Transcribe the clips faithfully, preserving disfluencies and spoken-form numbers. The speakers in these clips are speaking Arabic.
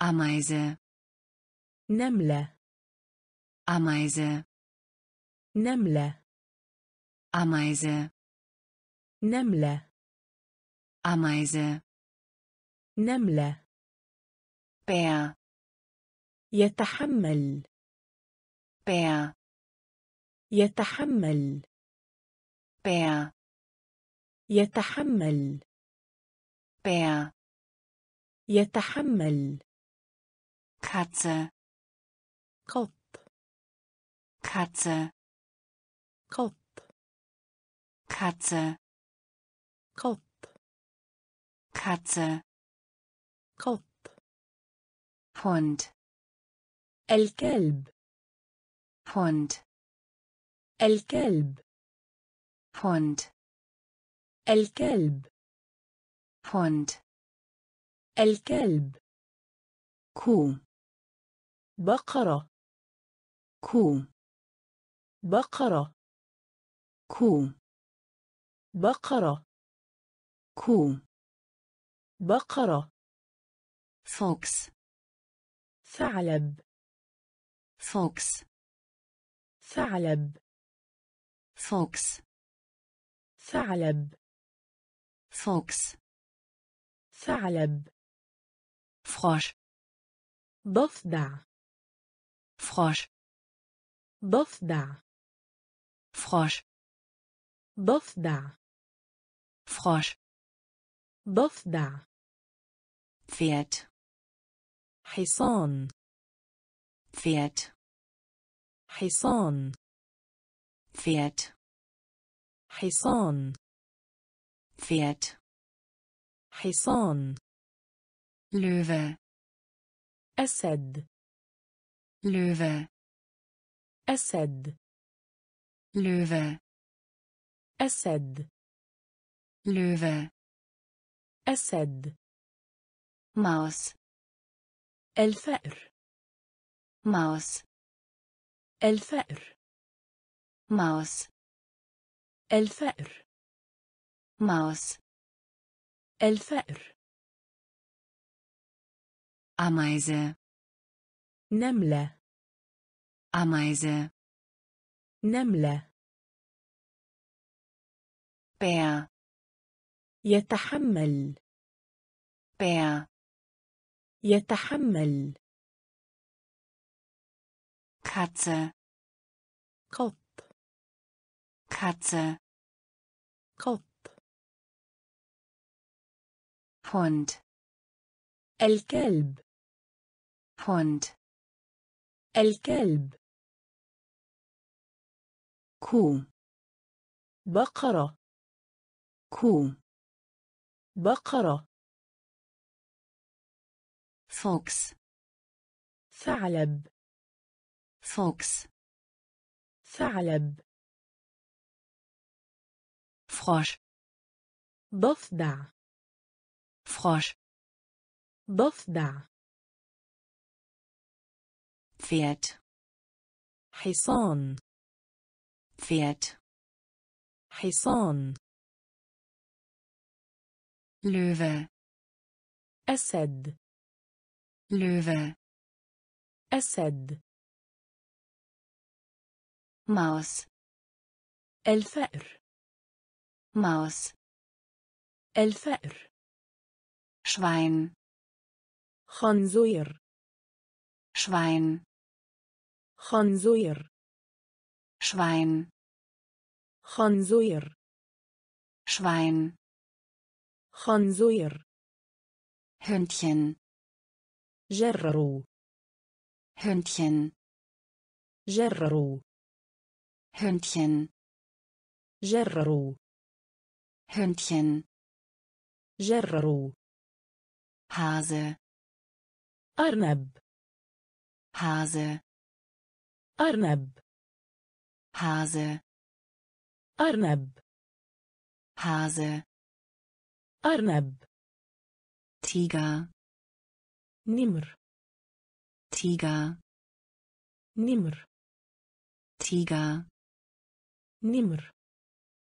Ameise. نملة. Ameise. نملة. Ameise. نملة. Ameise. نملة. Bär. يتحمل. Bär. يتحمل. Bär. يتحمل. Bär. يتحمل. Katze. قط. Katze. قط. Katze. قط. Katze. قط. Hund. الكلب. Hund. الكلب. Hund. الكلب. Hund. الكلب. Kuh. بقرة. Kuh. بقرة. Kuh. بقرة. Kuh. بقرة. Fuchs. ثعلب. Fuchs. ثعلب. Fuchs. ثعلب. Fuchs. ثعلب. Frosch. ضفدع. Frosch. ضفدع. Frosch. ضفدع. Frosch. ضفدع. Pferd. حصان. Pferd. حصان. Pferd. حصان. Pferd. حصان. Löwe. أسد. Löwe. أسد. Löwe. أسد. Löwe. أسد. Maus. الفأر. Maus. الفأر. Maus. الفأر. Maus. الفأر. Ameise. نملة. Ameise. نملة. Bär. يتحمل. Bär. يتحمل. Katze. قط. Katze. قط. Hund. الكلب. Hund. الكلب. Kuh. بقرة. Kuh. بقرة. Fuchs. ثعلب. Fuchs. ثعلب. Frosch. ضفدع. Frosch. ضفدع. Pferd. حصان. Pferd. حصان. Löwe. أسد. Löwe. أسد. Maus. الفأر. Maus. الفأر. Schwein. خنزير. Schwein. خنزير. Schwein. خنزير. Schwein. خنزير. Hündchen. جرروا. Hündchen. جرروا. Hündchen. جرروا. Hündchen. جرروا. Hase. أرنب. Hase. أرنب. Hase. أرنب. Hase. أرنب. Tiger. نمر. Tiger. نمر. Tiger. نمر.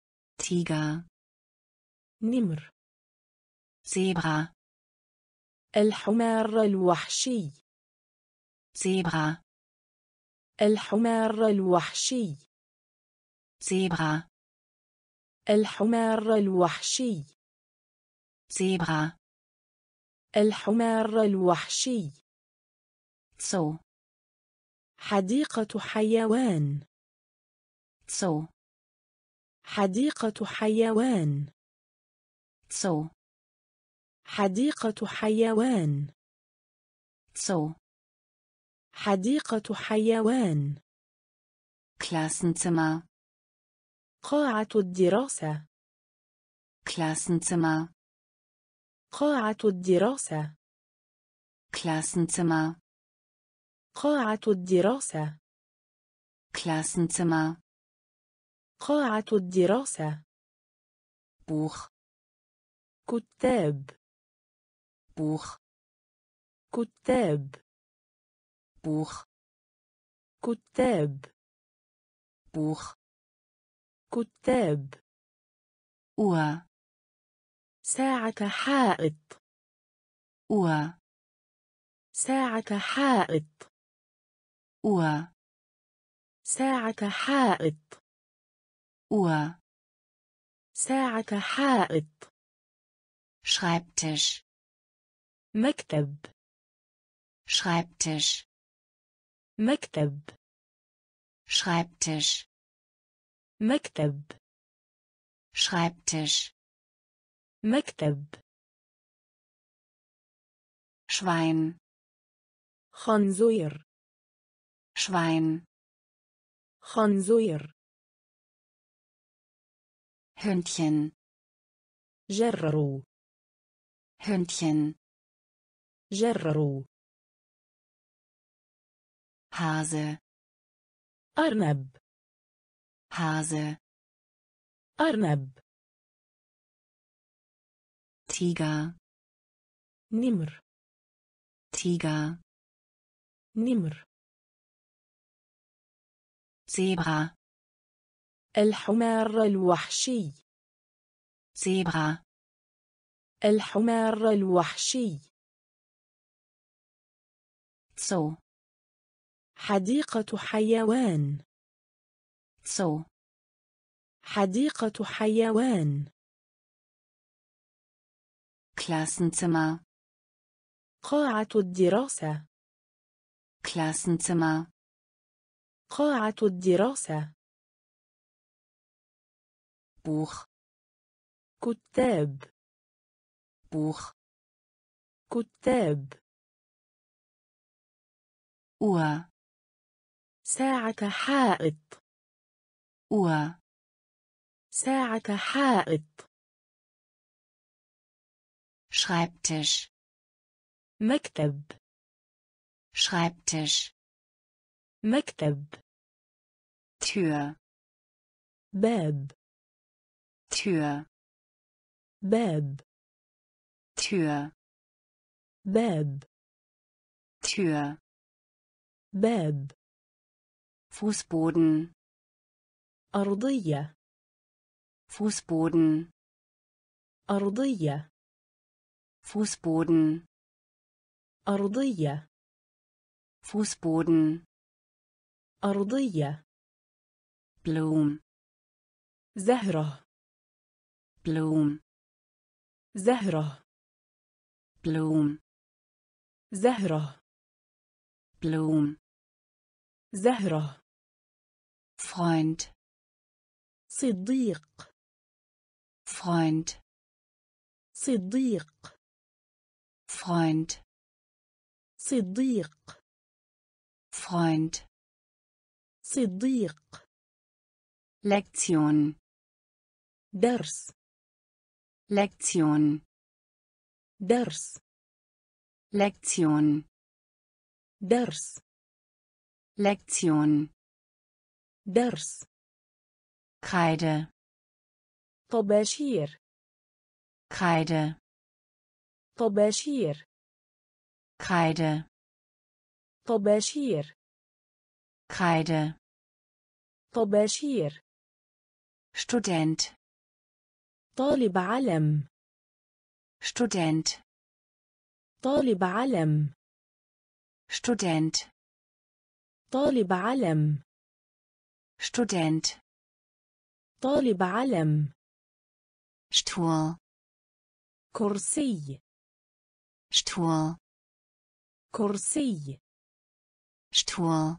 Tiger. نمر. Zebra. الحمار الوحشي. Zebra. الحمار الوحشي. Zebra. الحمار الوحشي. Zebra. الحمار الوحشي. Zoo. حديقة حيوان. Zoo. حديقة حيوان. Zoo. حديقة حيوان. Zoo. حديقة حيوان. Klassenzimmer. قاعة الدراسة. Klassenzimmer. قاعة الدراسة. Klassenzimmer. قاعة الدراسة. Klassenzimmer. قاعة الدراسة. Buch. كتاب. Buch. كتاب. Buch. كتاب. Buch. كتاب. Uhr. ساعة حائط. Uhr. ساعة حائط. Uhr. ساعة حائط. Uhr. ساعة حائط. Schreibtisch. مكتب. Schreibtisch. مكتب. Schreibtisch. مكتب. Schreibtisch. مكتب. Schwein. خنزير. Schwein. خنزير. Hündchen. جرروا. Hündchen. جرروا. Hase. أرنب. Hase. أرنب. Tiger. نمر. Tiger. نمر. Zebra. الحمار الوحشي. Zebra. الحمار الوحشي. Zoo. حديقة حيوان. Zoo. حديقة حيوان. Klassenzimmer. قاعة الدراسة. Klassenzimmer. قاعة الدراسة. Buch. كتاب. Buch. كتاب. Uhr. ساعة حائط. Uhr. ساعة حائط. Schreibtisch. مكتب. Schreibtisch. مكتب. Tür. باب. Tür. باب. Tür. باب. Tür. باب. Fußboden. أرضية. Fußboden. أرضية. Fußboden. أرضية. Fußboden. أرضية. Blum. زهرة. Blum. زهرة. Blum. زهرة. Blum. زهرة. Freund. صديق. Freund. صديق. Freund. صديق. Freund. صديق. Lektion. درس. Lektion. درس. Lektion. درس. Lektion. درس. Kreide. طباشير. Kreide. طباشير. Kreide. طباشير. Kreide. طباشير. Student. طالب علم. Student. طالب علم. Student. طالب علم. Student. طالب علم. Stuhl. كرسي. Stuhl. كرسي. Stuhl.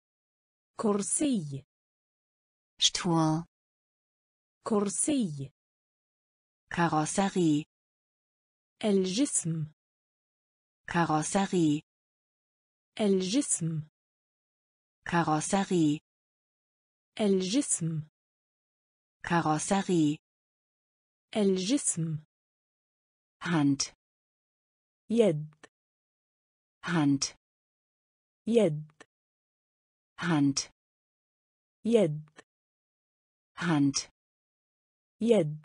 كرسي. Stuhl. كرسي. Karosserie. الجسم. Karosserie. الجسم. Karosserie. الجسم. Karosserie. الجسم. Hand. يد. Hand. يد. Hand. يد. Hand. يد.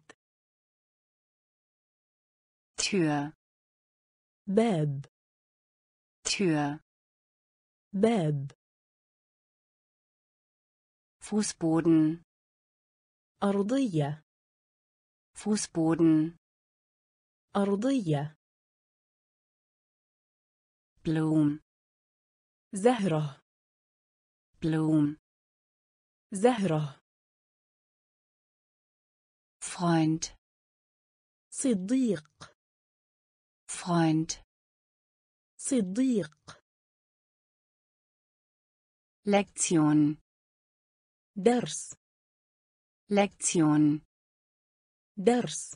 Tür. باب. Tür. باب. Fußboden. أرضية. Fußboden. أرضية. Blumen. زهرة. Blumen. زهرة. Freund. صديق. Freund. صديق. Lektion. درس. Lektion. درس.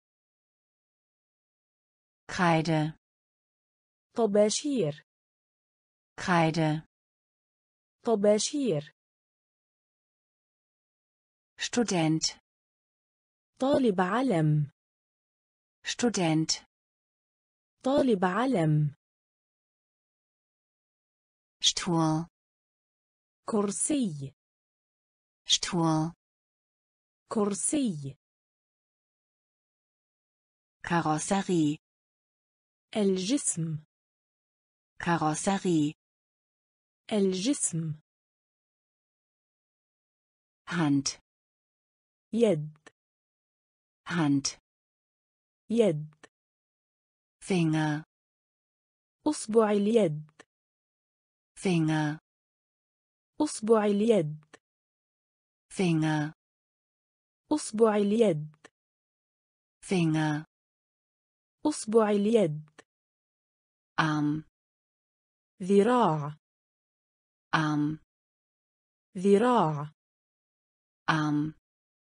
Kreide. طباشير. Kreide. طباشير. Student. طالب علم. Student. طالب علم. Stuhl. كرسي. Stuhl. كرسي. Karosserie. الجسم. Karosserie. الجسم. Hand. يد. Hand. يد. Finger. أصبع اليد. Finger. أصبع اليد. Finger. أصبع اليد. Finger. أصبع اليد. Arm. ذراع. Arm. ذراع. Arm.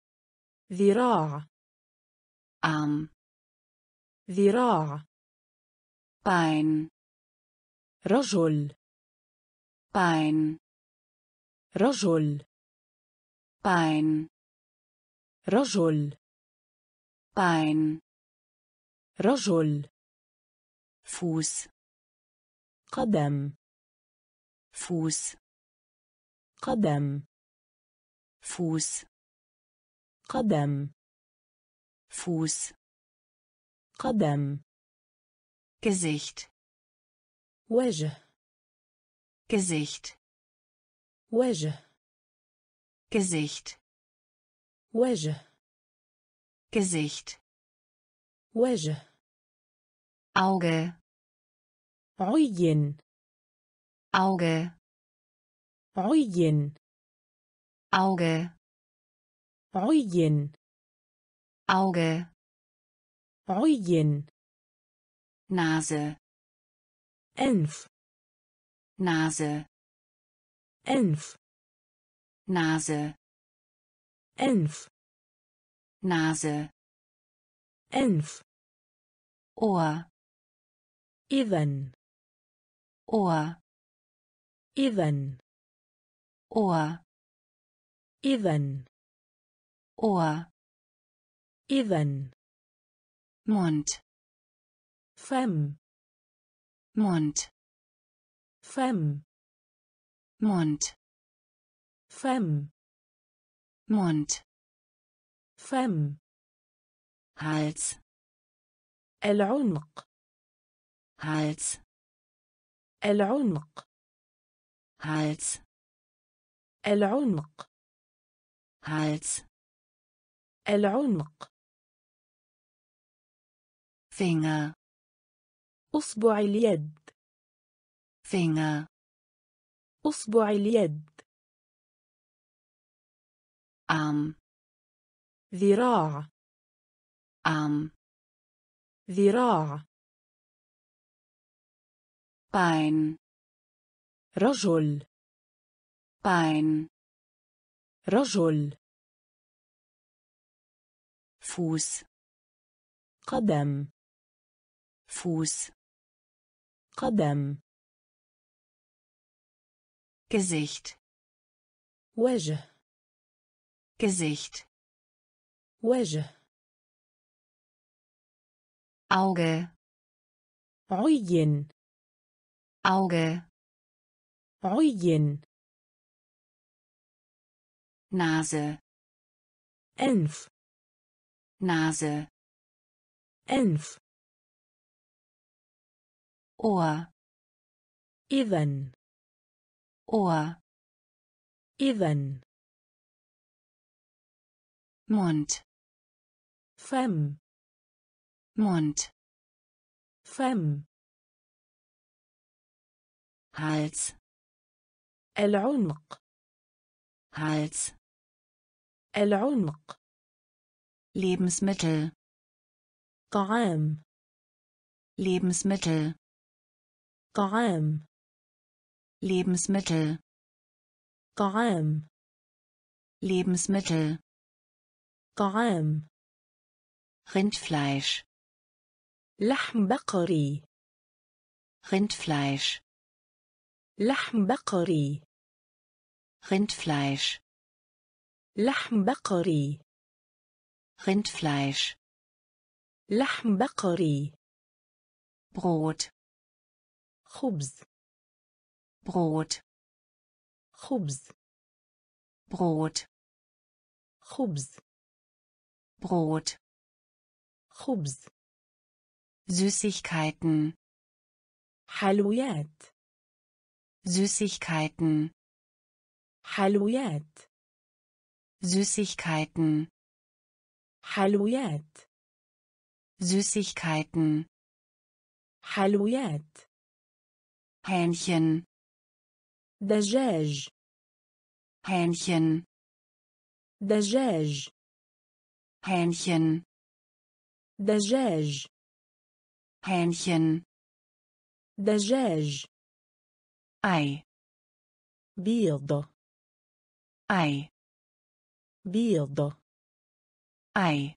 ذراع. Arm. ذراع. Bein. رجل. Bein. رجل. Bein. رجل. Bein. رجل. Fuß. قدم. Fuß. قدم. Fuß. قدم. Fuß. قدم. Gesicht. وجه. Gesicht. وجه. Gesicht. وجه. Gesicht. وجه. Auge. عين. Auge. عين. Auge. عين. Auge. عين. Nase. أنف. Nase. أنف. Nase. أنف. Nase. أنف. Ohr. إذن. Ohr. إذن. Ohr. إذن. Ohr. إذن. Mund. فم. Mund. فم. Mund. فم. Mund. فم. Hals. العنق. Hals. العنق. Hals. العنق. Hals. العنق. Finger. أصبع اليد. Finger. أصبع اليد. Arm. ذراع. Arm. ذراع. Bein. رجل. Bein. رجل. Fuß. قدم. Fuß. قدم. Gesicht. وجه. Gesicht. وجه. Auge. عين. Auge. عين. Nase. أنف. Nase. أنف. Ohr. إذن. Ohr. إذن. Mund. فم. Mund. فم. Hals. العنق. Hals. العنق. Lebensmittel. طعام. Lebensmittel. طعام. Lebensmittel. طعام. Lebensmittel. طعام. Rindfleisch. لحم بقري. Rindfleisch. لحم بقري. Rindfleisch. لحم بقري. Rindfleisch. لحم بقري. Brot. خبز. Brot. خبز. Brot. خبز. Brot. خبز. Süßigkeiten. حلويات. Süßigkeiten. حلويات. Süßigkeiten. حلويات. Süßigkeiten. حلويات. Hähnchen. دجاج. Hähnchen. دجاج. Hähnchen. دجاج. Hähnchen. دجاج. Ei. بيض. Ei. بيض. Ei.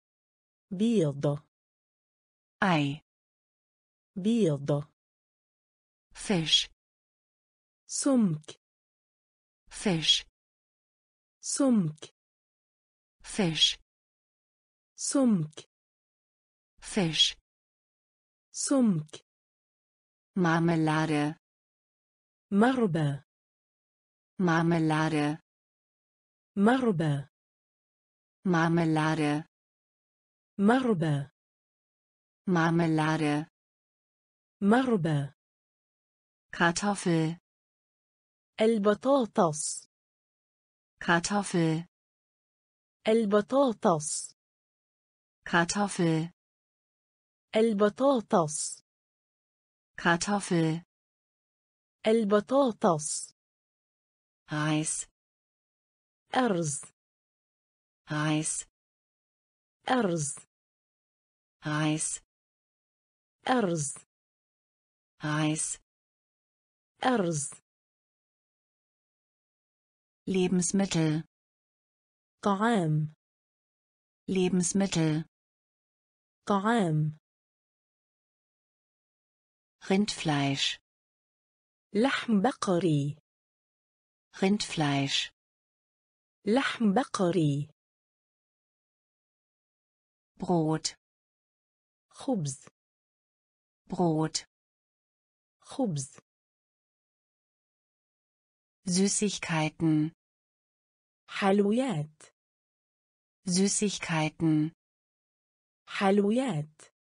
بيض. Ei. بيض. Fisch. سمك. Fisch. سمك. Fisch. سمك. Fisch. سمك. Marmelade. مربى. Marmelade. مربى. Marmelade. مربى. Marmelade. مربى. Kartoffel. البطاطس. Kartoffel. البطاطس. Kartoffel. البطاطس. Kartoffel. البطاطس. Reis. أرز. Reis. أرز. Reis. أرز. Reis. أرز. Lebensmittel. طعام. Lebensmittel. طعام. Rindfleisch. لحم بقري. Rindfleisch. لحم بقري. Brot. خبز. Brot. خبز. Süßigkeiten. حلويات. Süßigkeiten. حلويات.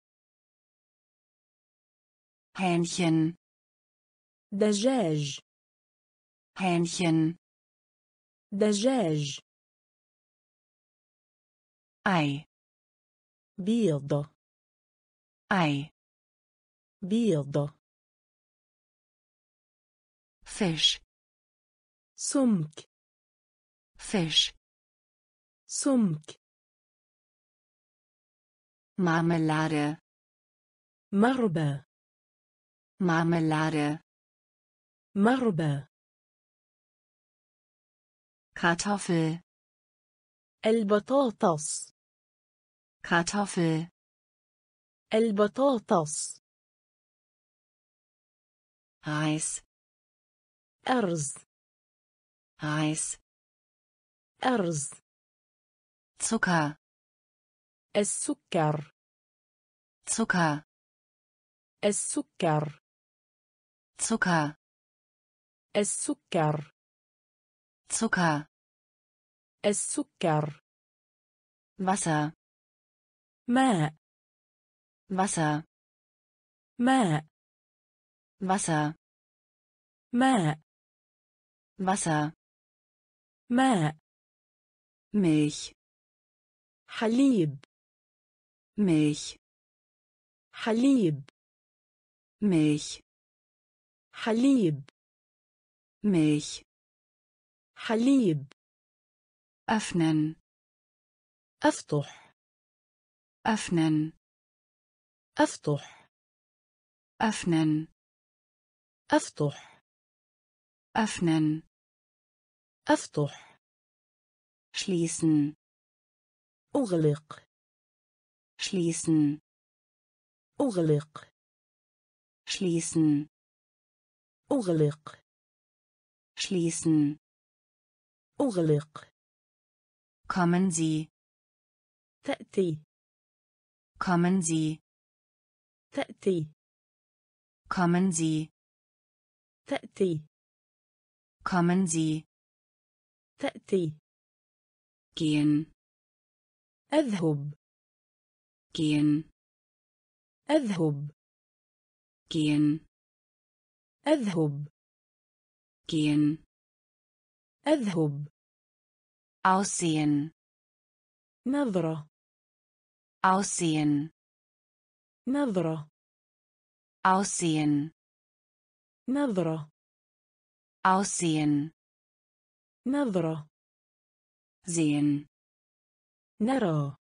Hähnchen. دجاج. Hähnchen. دجاج. Ei. بيض. Ei. بيض Fisch, سمك Fisch. سمك Marmelade, مربى Marmelade. مربى Kartoffel, البطاطس Kartoffel. البطاطس Reis, أرز Reis. أرز Zucker, السكر Zucker, السكر Zucker, السكر Zucker. السكر Wasser, ماء Wasser, ماء Wasser, ماء Wasser. ماء Milch, حليب Milch, حليب Milch, حليب Milch. حليب Öffnen, أفتح öffnen, أفتح öffnen, أفتح öffnen. أفتح Schließen, أغلق schließen, أغلق schließen, أغلق schließen. أغلق Kommen Sie, تأتي kommen Sie, تأتي kommen Sie, تأتي kommen Sie. تأتي Gehen, أذهب gehen, أذهب gehen, أذهب gehen. أذهب Aussehen, نظرة aussehen, نظرة aussehen, نظرة aussehen. نظرة Sehen, نرى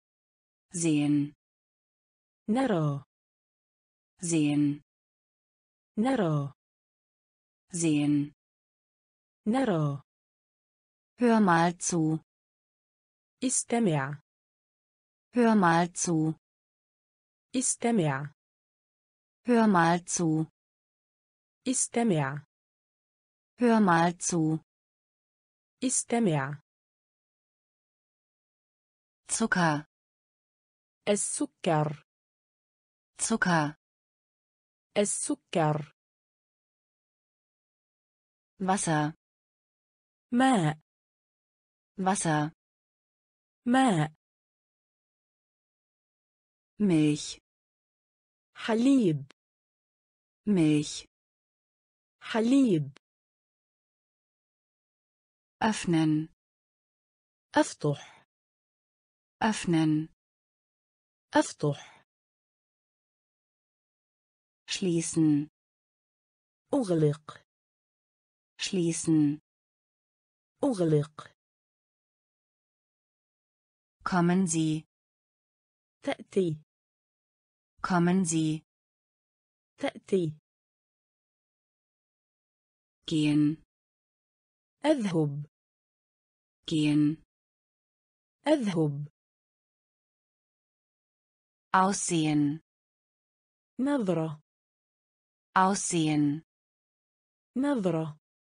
sehen, نرى sehen, نرى sehen. نرى Hör mal zu, استمع hör mal zu, استمع hör mal zu, استمع hör mal zu. استمع Zucker, السكر Zucker. السكر Wasser, ماء Wasser. ماء Milch, حليب Milch. حليب Öffnen, أفتح öffnen. أفتح Schließen, أغلق schließen. أغلق Kommen Sie, تأتي kommen Sie. تأتي Gehen, أذهب gehen. أذهب Aussehen, نظرة aussehen. نظرة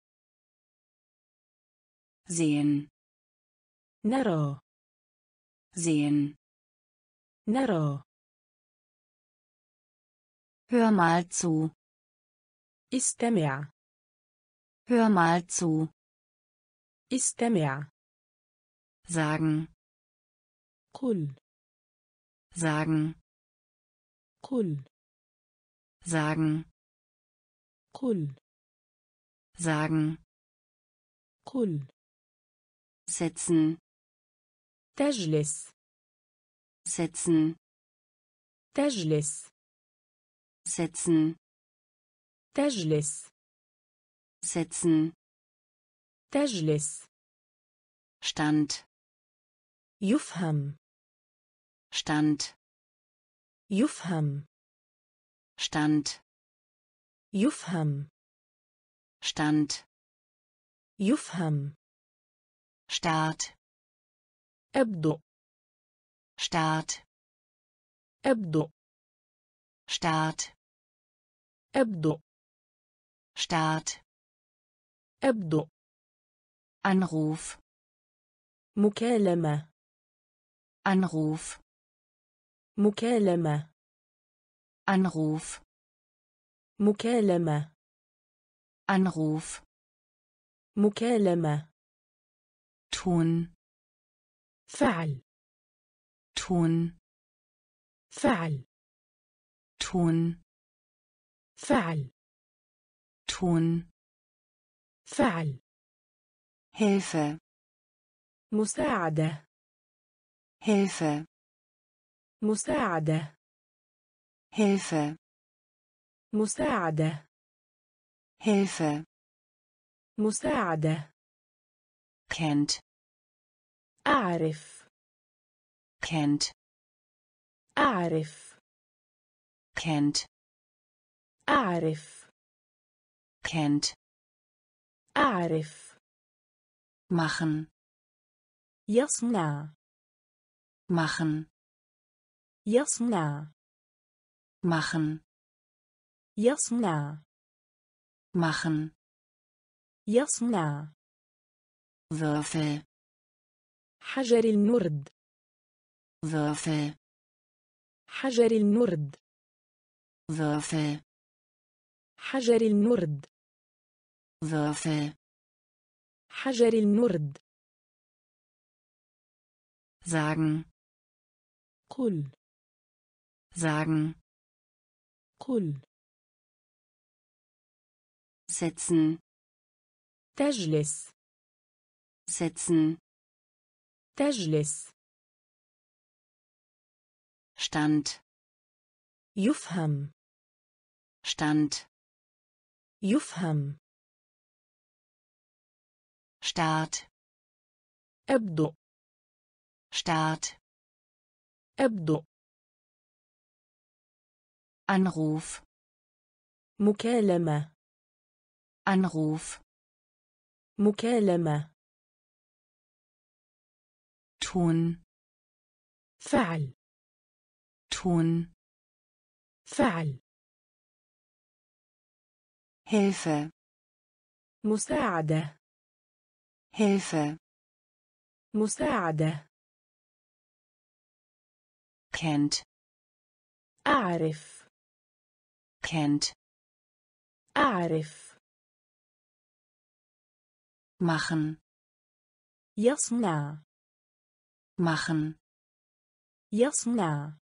Sehen, نرى sehen. نرى Hör mal zu, استمع hör mal zu. استمع Sagen, قل sagen, قل sagen, قل sagen. قل Sitzen, تجلس sitzen. تجلس setzen, تجلس setzen, تجلس Stand, يفهم Stand, يفهم Stand, يفهم Stand, يفهم Start, أبدأ Start, أبدأ Start, أبدأ Start, أبدأ Anruf, مكالمة Anruf, مكالمة Anruf, مكالمة Anruf, مكالمة tun, فعل tun, فعل tun, فعل tun, فعل Hilfe, مساعدة Hilfe, مساعدة Hilfe, مساعدة Hilfe, مساعدة kennt, أعرف kennt, أعرف kennt, أعرف kennt, أعرف machen, يصنع machen, يصنع machen, يصنع machen, يصنع Würfel, حجر النرد Würfel, حجر النرد Würfel, حجر النرد Würfel, حجر النرد sagen, قل sagen, قل setzen, تجلس setzen, تجلس Stand, يفهم Stand, يفهم Start, أبدأ Start, أبدأ Anruf, مكالمة Anruf, مكالمة tun, فعل tun, فعل Hilfe, مساعدة Hilfe, مساعدة kennt, أعرف kennt, أعرف machen, يصنع machen, يصنع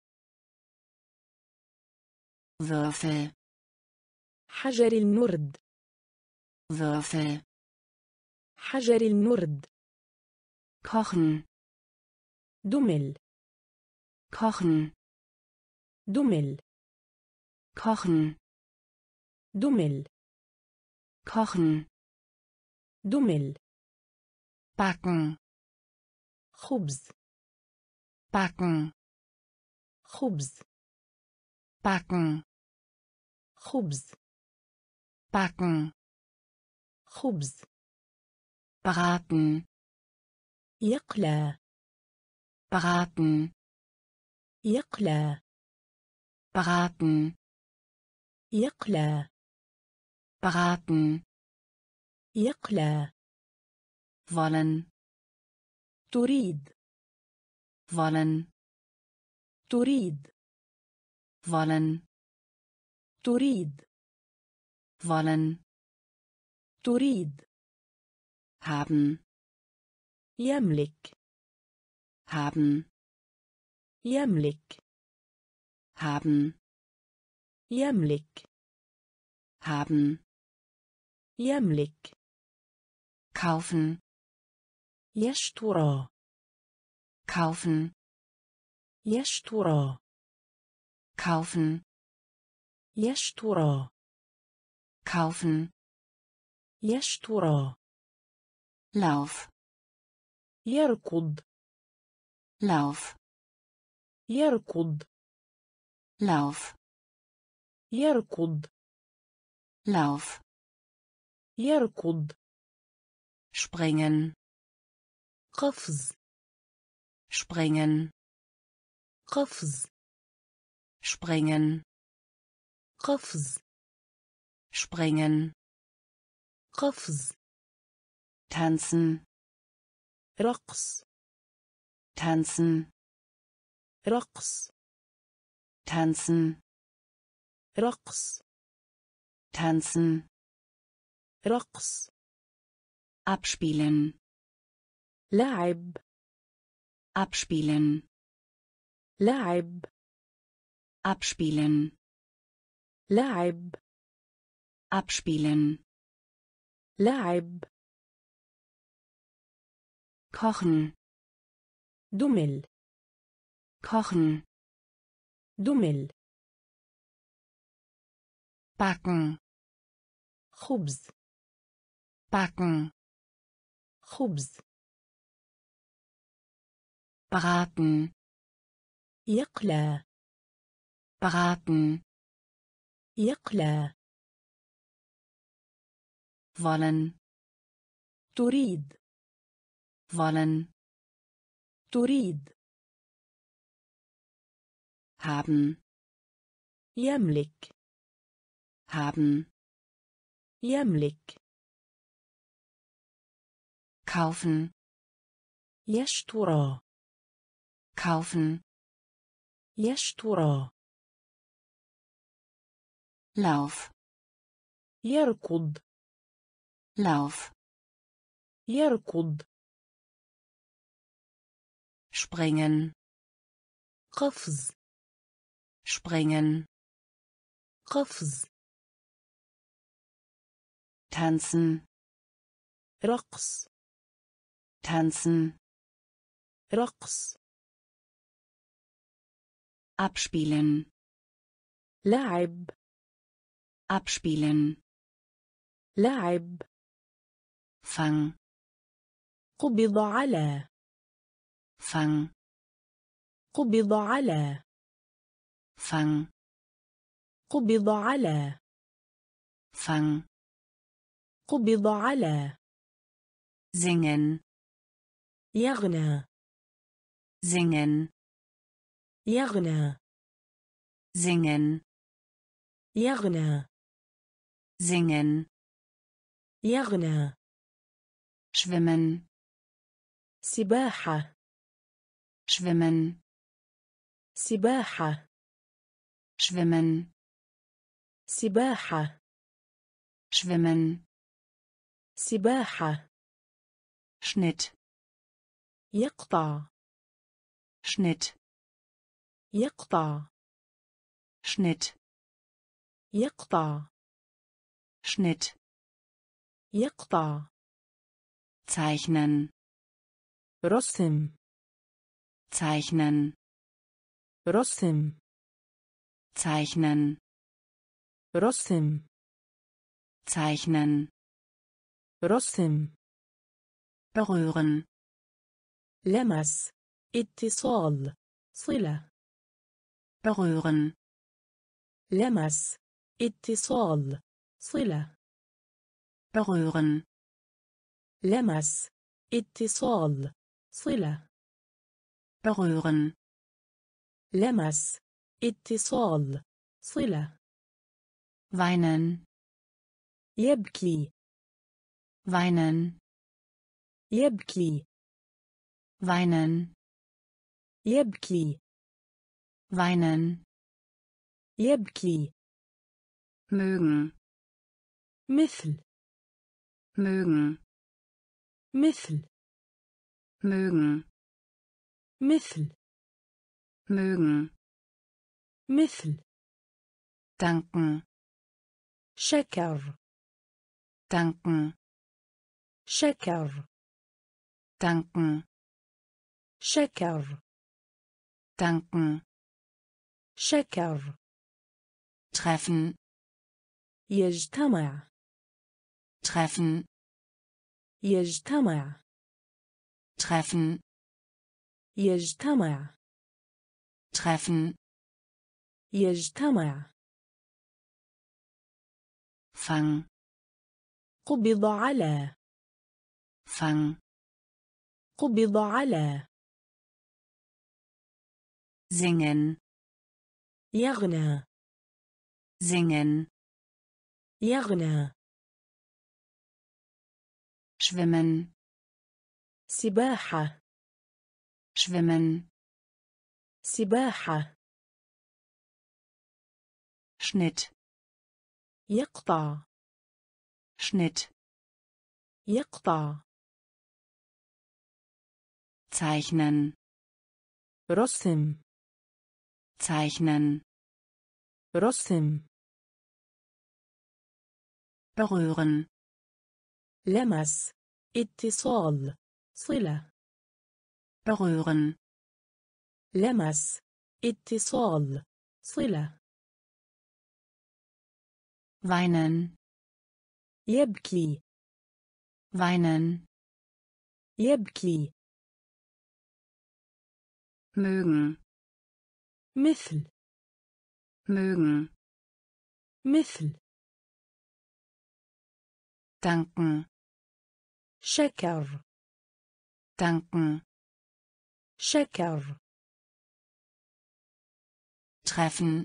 Würfel, حجر النرد Würfel, حجر النرد kochen, دمل kochen, دمل kochen, دمل kochen, دمل backen, خبز backen, خبز backen, خبز backen, خبز braten, يقلى braten, يقلى braten, يقلى braten, يقلى wollen, تريد wollen, تريد wollen, تريد wollen, تريد haben, يملك haben, يملك haben, يملك haben, يملك kaufen, يشترى kaufen, يشترى kaufen, يشترى. kaufen, يشترى. Lauf, يركض. Lauf, يركض. Lauf, يركض. Lauf, يركض. springen, قفز. springen, قفز. springen, قفز. springen, قفز. tanzen, رقص. tanzen, رقص. tanzen, رقص. tanzen, رقص. abspielen, لعب. abspielen, لعب. abspielen, لعب. abspielen, لعب. kochen, دمل. kochen, دمل. backen, خبز. backen, خبز. braten, يقلى. braten, يقلى. wollen, تريد. wollen, تريد. haben, يملك. haben, يملك. kaufen, يشترى. kaufen, يشترى. Lauf, يركض. Lauf, يركض. springen, قفز. springen, قفز. tanzen, رقص. tanzen, رقص. abspielen, لعب. abspielen, لعب. fang, قبض على. fang, قبض على. fang, قبض على. fang, قبض على. singen, يغنى. singen, يغنى. singen, يغنى. singen, يغنى. schwimmen, سباحة. schwimmen, سباحة. schwimmen, سباحة. schwimmen, سباحة. Schnitt, يقطع. Schnitt, يقطع. Schnitt, يقطع. Schnitt, يقطع. zeichnen, رسم. zeichnen, رسم. zeichnen, رسم. zeichnen, رسم. berühren, لمس. اتصال. صلة. berühren, لمس. اتصال. صلة. berühren, لمس. اتصال. صلة. berühren, لمس. اتصال. صلة. weinen, يبكي. weinen, يبكي. weinen, يبكي. weinen, يبكي. mögen, مثل. mögen, مثل. mögen, مثل. mögen, مثل. danken, شكر. danken, شكر. danken, شكر. danken, شكر. treffen يجتمع treffen يجتمع treffen يجتمع treffen يجتمع fang قبض على fang قبض على singen يغنى singen يغنى schwimmen سباحة schwimmen سباحة Schnitt يقطع Schnitt يقطع zeichnen رسم zeichnen رسم berühren لمس اتصال صلة berühren لمس اتصال صلة weinen يبكي weinen يبكي mögen مثل mögen مثل danken شكر danken شكر treffen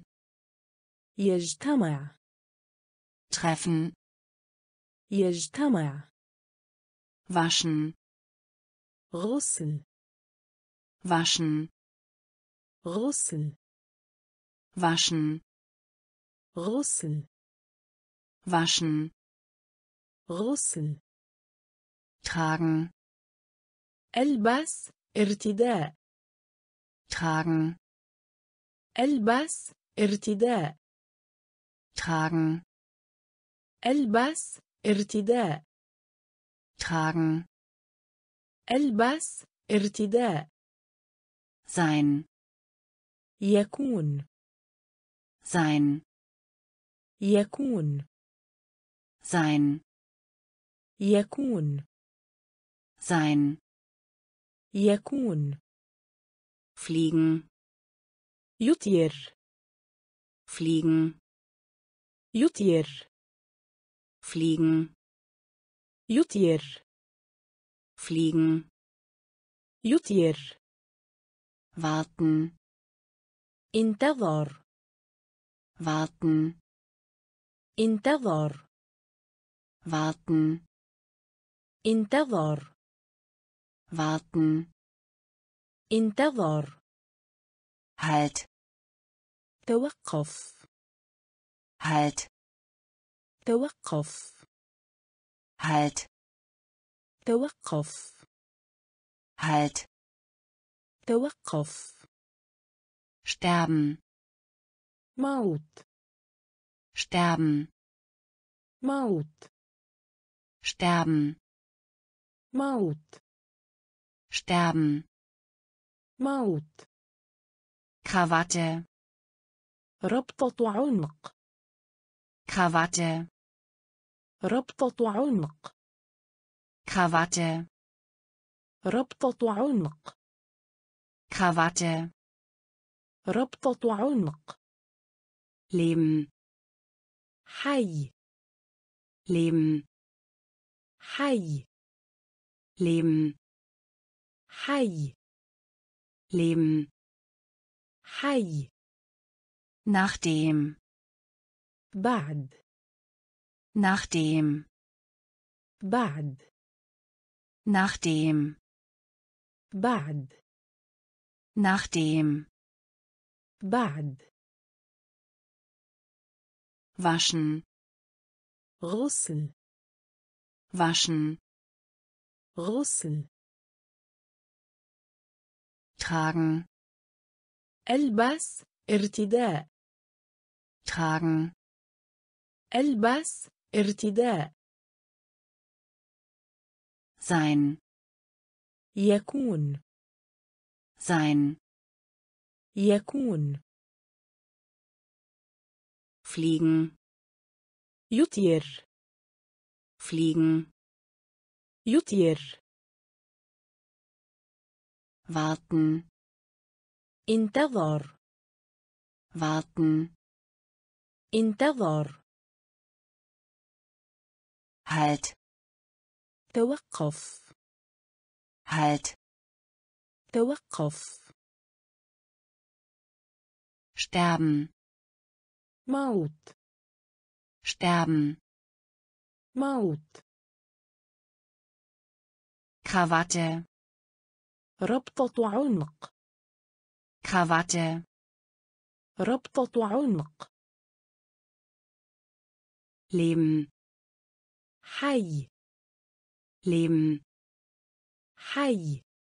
يجتمع treffen يجتمع waschen غسل waschen غسل waschen غسل waschen غسل tragen البس ارتداء tragen البس ارتداء tragen البس ارتداء tragen البس ارتداء sein يكون sein يكون sein يكون sein يكون fliegen يطير fliegen يطير fliegen يطير fliegen يطير warten انتظر warten انتظر warten انتظر warten انتظر halt توقف halt توقف halt توقف halt توقف sterben موت sterben موت sterben موت sterben موت Krawatte ربطة عنق Krawatte ربطة عنق Krawatte ربطة عنق Krawatte ربطة عنق leben حي leben حي leben حي leben حي nachdem بعد nachdem بعد nachdem بعد nachdem بعد waschen غسل waschen غسل tragen البس ارتداء tragen البس ارتداء sein يكون sein يكون fliegen يطير fliegen يطير warten انتظر warten انتظر halt توقف halt توقف sterben موت sterben موت Krawatte ربطة عنق Krawatte ربطة عنق leben حي leben حي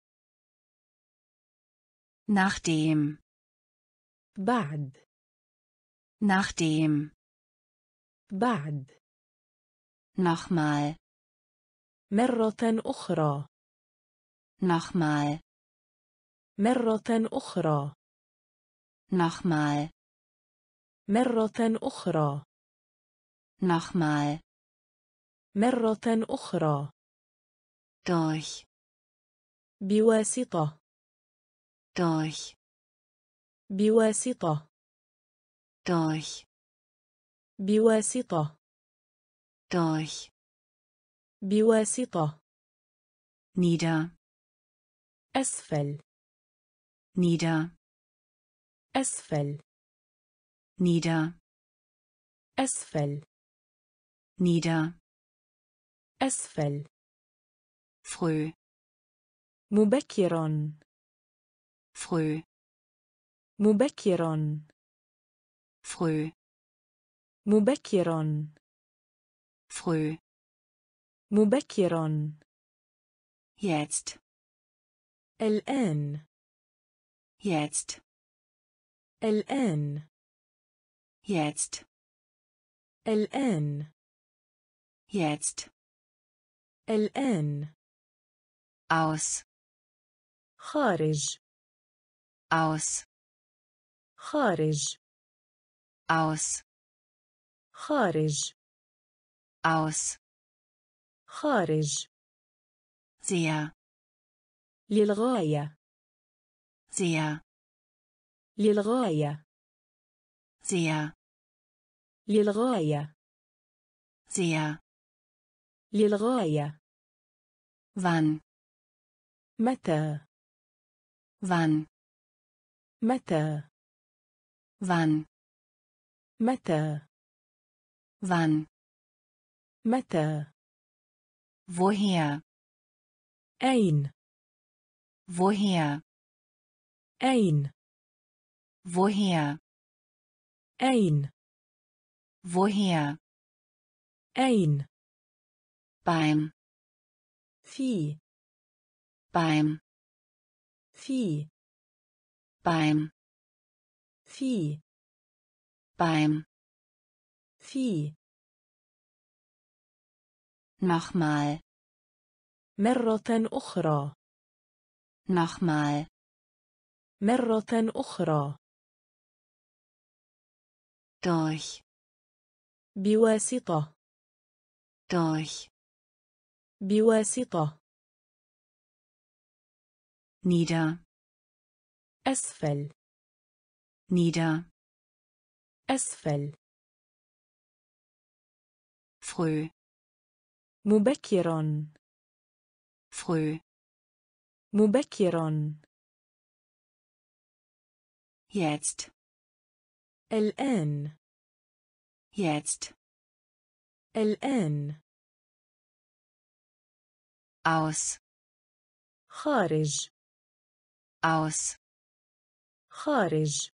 nachdem بعد nachdem بعد nochmal مرة أخرى nochmal مرة أخرى nochmal مرة أخرى nochmal مرة أخرى durch بواسطة durch بواسطة durch بواسطة durch بواسطة nieder أسفل nieder أسفل nieder أسفل nieder أسفل früh مبكرا früh مبكرا früh مبكرا früh مبكرا jetzt الآن jetzt الآن jetzt الآن jetzt الآن aus خارج aus خارج aus خارج aus خارج sehr للغاية sehr للغاية sehr للغاية sehr للغاية wann متى wann متى wann متى wann متى woher أين woher أين woher أين woher أين beim في beim في beim في beim في nochmal مرة أخرى nochmal مرة أخرى durch بواسطة durch بواسطة nieder أسفل nieder أسفل früh مبكرا früh مبكرا jetzt الآن jetzt الآن aus خارج aus خارج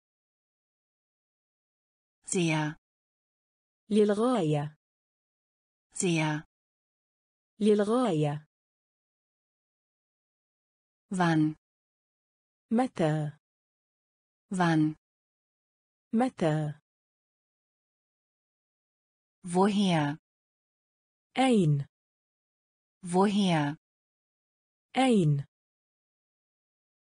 sehr للغاية sehr للغاية wann متى wann متى woher أين woher أين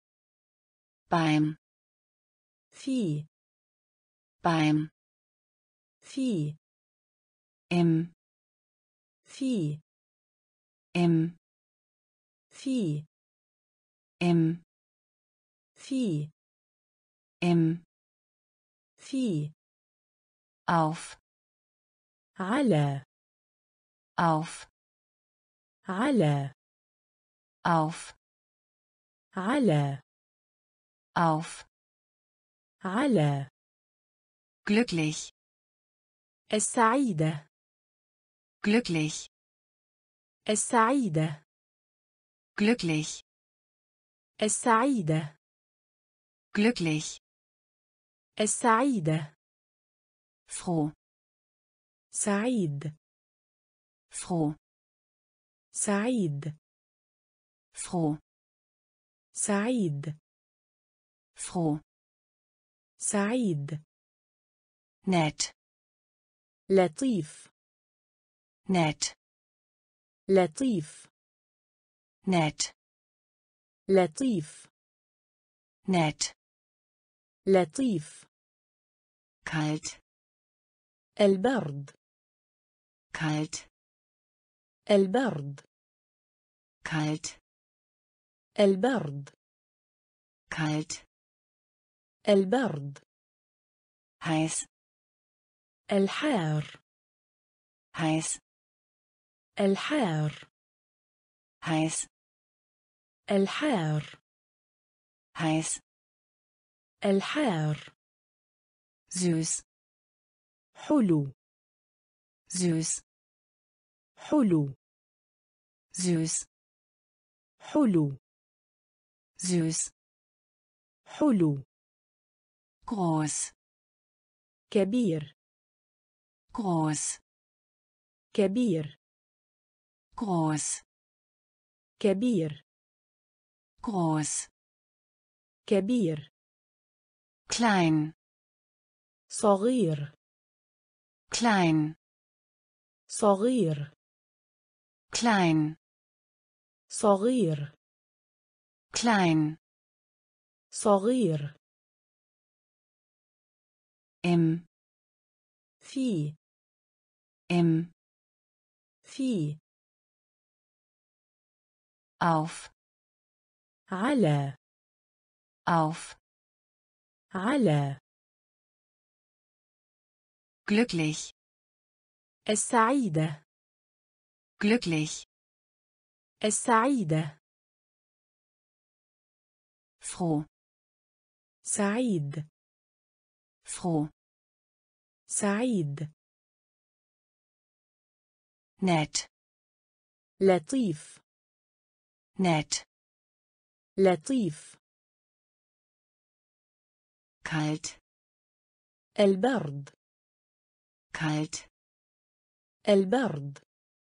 beim في beim في im في im في im في im في auf على auf على auf على auf على glücklich السعيدة glücklich السعيدة glücklich السعيدة glücklich السعيدة froh سعيد froh سعيد froh سعيد froh سعيد nett لطيف nett لطيف nett لطيف nett لطيف kalt البرد kalt البرد kalt البرد kalt البرد heiß الحار heiß الحار heiß الحار heiß الحار süß حلو süß حلو süß حلو süß حلو groß كبير groß كبير groß كبير groß كبير klein صغير klein صغير klein صغير klein صغير im في im في auf على auf على glücklich السعيدة glücklich السعيدة froh سعيد froh سعيد nett لطيف nett لطيف kalt البرد kalt البرد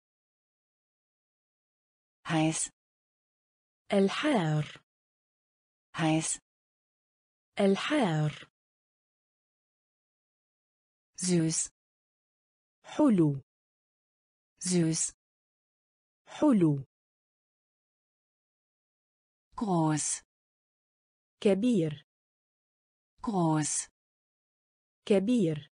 heiß الحار heiß الحار süß حلو süß حلو groß كبير groß كبير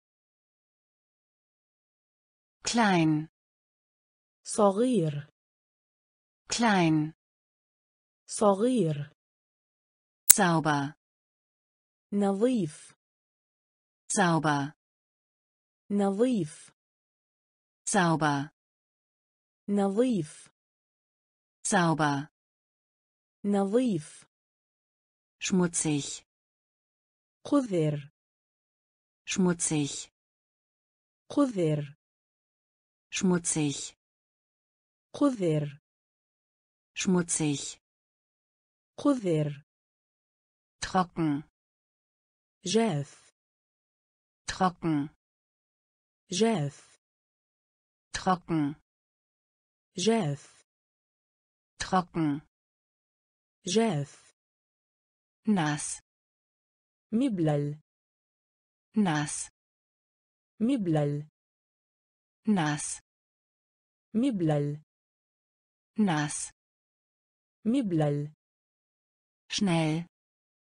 klein صغير klein صغير sauber نظيف sauber نظيف sauber نظيف sauber نظيف schmutzig قذر schmutzig قذر schmutzig قذر schmutzig قذر trocken جاف trocken جاف trocken جاف trocken جاف nass مبلل nass مبلل nass مبلل nass مبلل schnell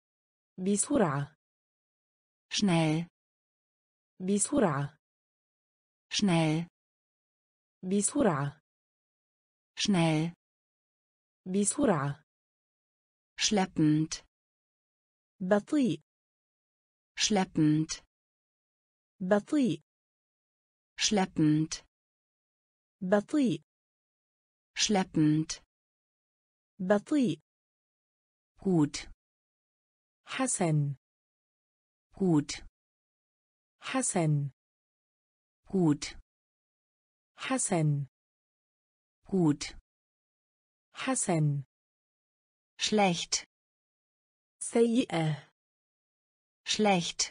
بسرعة schnell بسرعة schnell, بسرعة schnell, بسرعة schleppend, بطيء schleppend, بطيء schleppend, بطيء schleppend, بطيء gut, حسن gut, حسن gut, حسن gut, حسن schlecht, سيئة schlecht,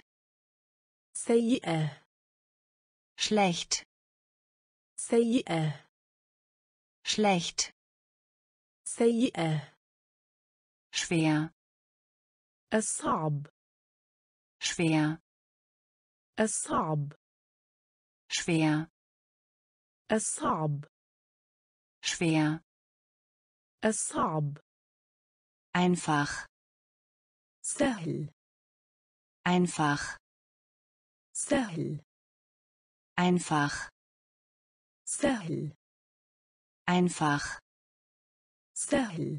سيئة schlecht, سيئة schlecht, سيئة schwer, الصعب schwer, الصعب schwer, الصعب schwer, الصعب einfach, سهل einfach, سهل einfach, سهل einfach, سهل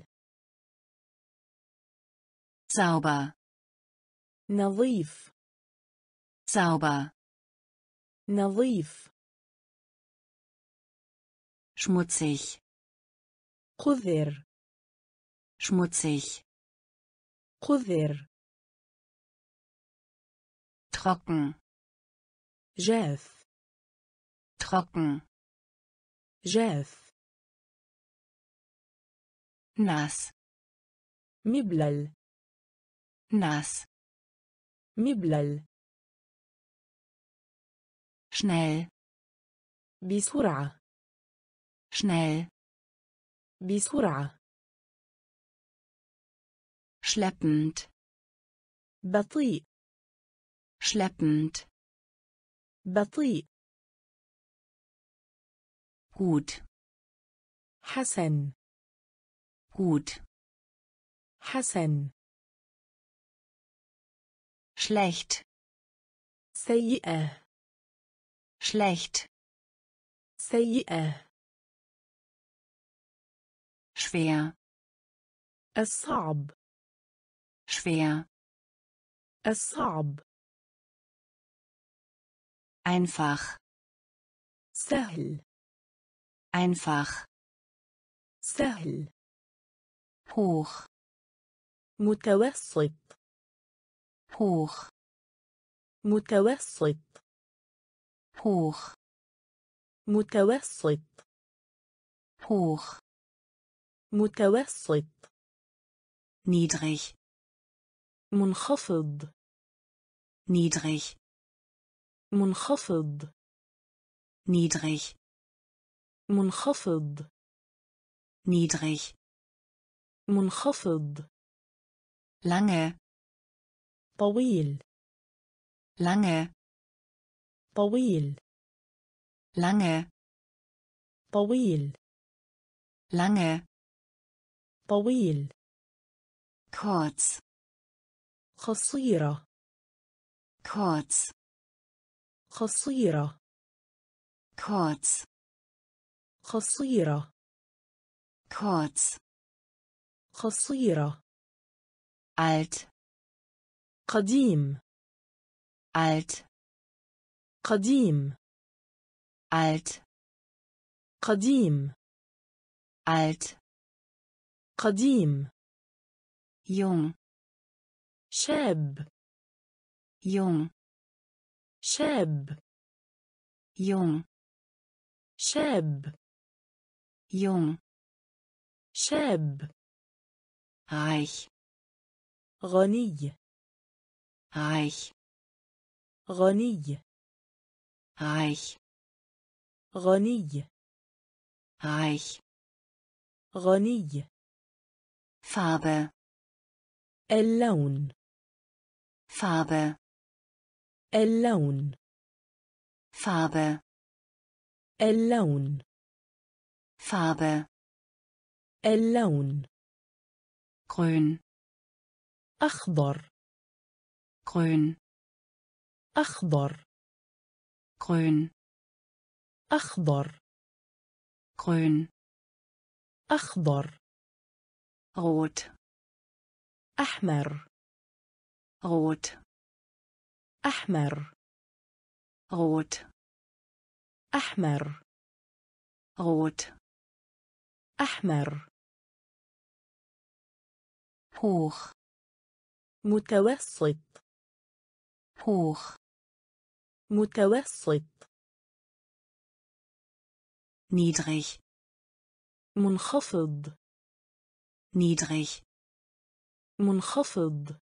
sauber, نظيف sauber, نظيف schmutzig, قذر schmutzig, قذر trocken, جاف trocken, جاف nass, مبلل nass, مبلل schnell, بسرعة schnell, بسرعة schleppend, بطيء schleppend, بطيء gut, حسن gut, حسن schlecht, سيئة schlecht, سيئة schwer, الصعب schwer, الصعب einfach, سهل einfach, سهل hoch, متوسط hoch, متوسط hoch, متوسط hoch, متوسط niedrig, منخفض niedrig, منخفض niedrig, منخفض niedrig, منخفض lange, طويل lange, طويل lange, طويل lange, طويل kurz, قصيرة kurz, قصيرة kurz, قصيرة kurz, قصيرة alt, قديم alt, قديم alt, قديم alt, قديم jung, شاب jung, شاب jung, شاب jung, شاب reich, غني reich, غني reich, غني reich, غني Farbe, اللون Farbe, اللون Farbe, اللون Farbe, اللون grün, أخضر grün, أخضر grün, أخضر grün أخضر rot أحمر rot أحمر rot أحمر rot أحمر hoch متوسط hoch متوسط niedrig منخفض niedrig منخفض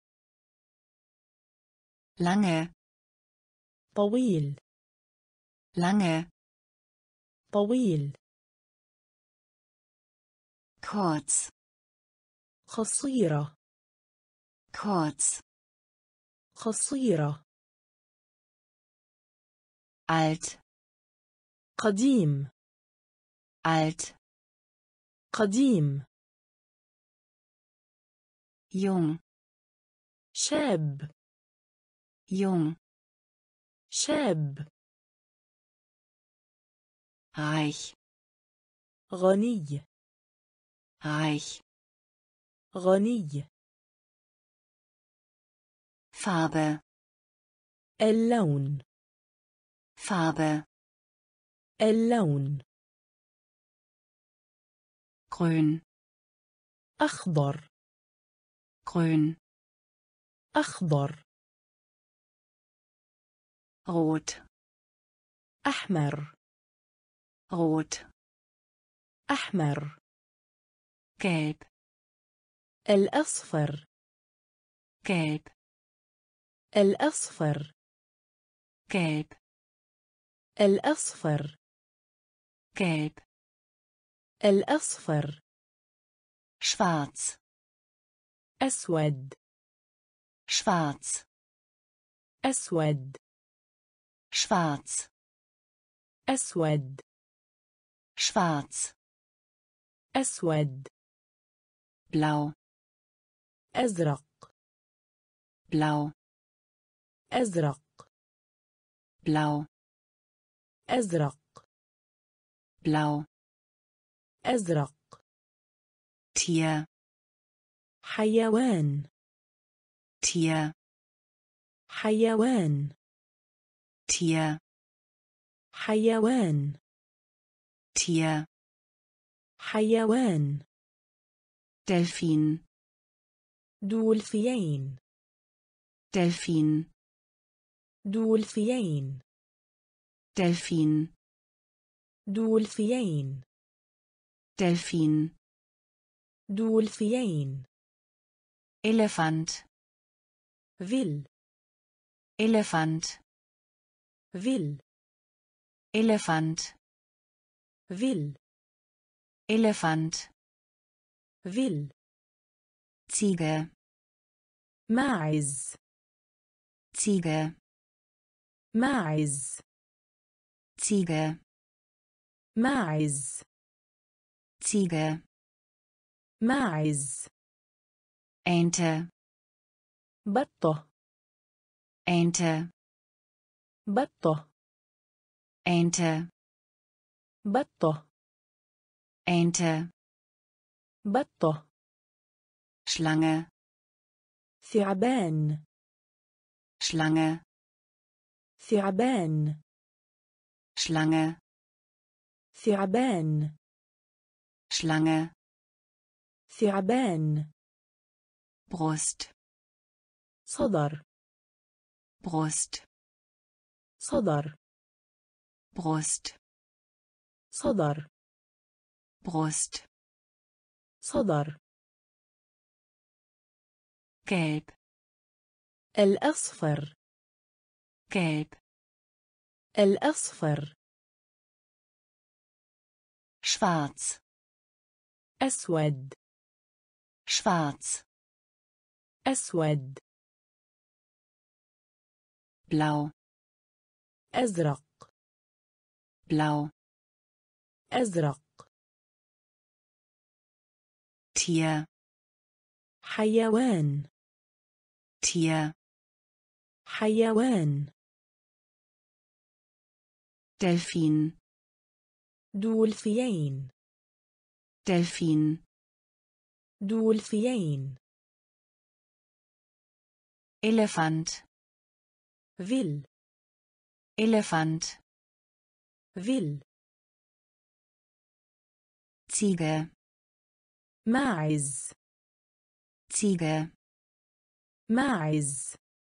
lange طويل lange طويل kurz قصيرة kurz قصيرة alt قديم alt قديم jung شاب jung شاب reich غني reich غني Farbe اللون Farbe اللون grün أخضر grün أخضر rot أحمر rot أحمر gelb الأصفر gelb الأصفر gelb الأصفر gelb الأصفر schwarz أسود schwarz أسود schwarz أسود schwarz أسود blau أزرق blau أزرق blau أزرق blau أزرق Tier حيوان Tier حيوان Tier حيوان Tier حيوان Delfin دولفين Delfin دولفين Delfin دولفين Delfin دولفين Elefant فيل Elefant فيل Elefant فيل Elefant فيل Ziege ماعز Ziege ماعز Ziege ماعز Ziege ماعز Ente بطة Ente بطة Ente بطة Ente بطة Schlange ثعبان Schlange ثعبان Schlange ثعبان Schlange ثعبان Brust صدر Brust صدر Brust صدر Brust صدر gelb الأصفر gelb الأصفر schwarz أسود schwarz أسود blau أزرق blau أزرق Tier حيوان Tier حيوان Delfin. دولفين. Delfin. دولفين. Elefant. فيل. Elefant. فيل. Ziege. ماعز. Ziege. ماعز.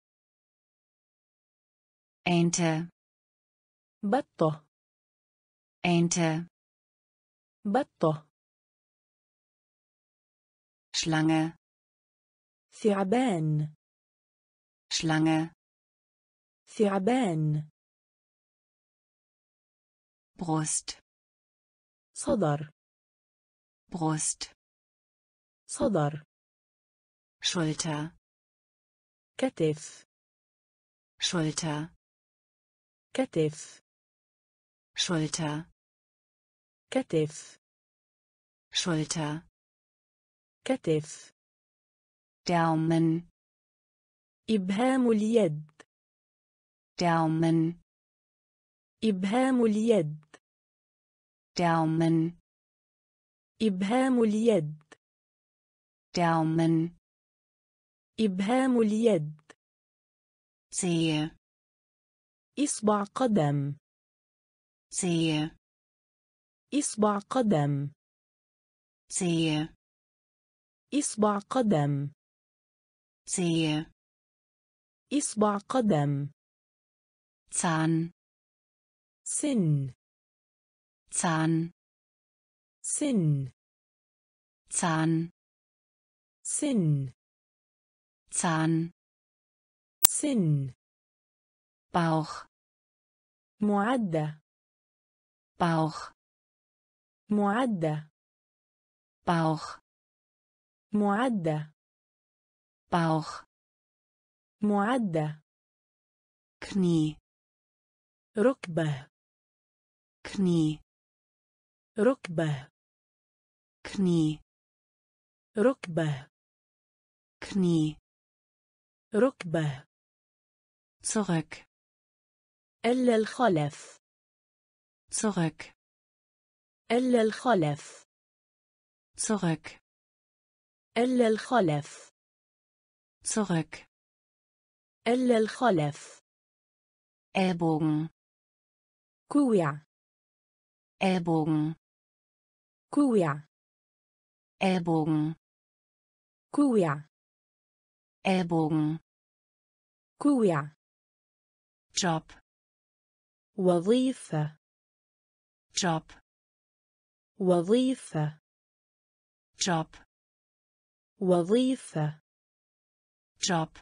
Ente. بطة. Ente. بطة. Schlange. ثعبان. Schlange. ثعبان. Brust. صدر. Brust. صدر. Schulter. كتف. Schulter. كتف. Schulter. كتف. Schulter. كتف. Daumen. إبهام اليد. Daumen. إبهام اليد. Daumen. إبهام اليد. Daumen. إبهام اليد. Zehe. إصبع قدم. Zehe. إصبع قدم. Zehe. إصبع قدم. Zehe. إصبع قدم. Zahn. سن. Zahn. سن. Zahn. سن. Zahn. سن. Bauch. معدة. Bauch. معدة. Bauch. معدة. Bauch. معدة. Knie. ركبة. Knie. ركبة. Knie. ركبة. Knie. ركبة. Zurück. إلا الخلف. Zurück. إلا الخلف. Zurück. إلا الخلف. Zurück. إلا الخلف. Ellbogen. كوع. Ellbogen. كوع. Ellbogen. كوع. Ellbogen. كوع. Job. وظيفة. Job. وظيفة. Job. وظيفة. Job.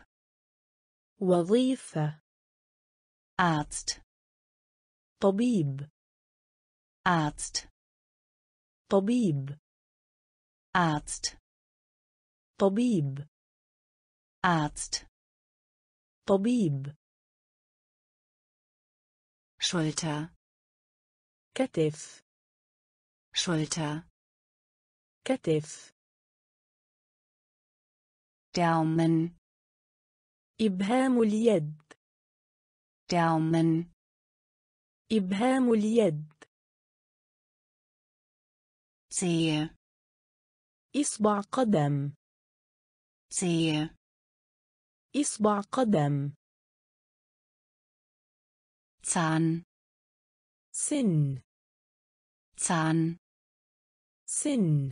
وظيفة. Arzt. طبيب. Arzt. طبيب. Arzt. طبيب. Arzt. طبيب. Schulter. كتف. Schulter. كتف. Daumen. إبهام اليد. Daumen. إبهام اليد. Zehe. إصبع قدم. Zehe. إصبع قدم. Zahn. سن. Zahn. سن.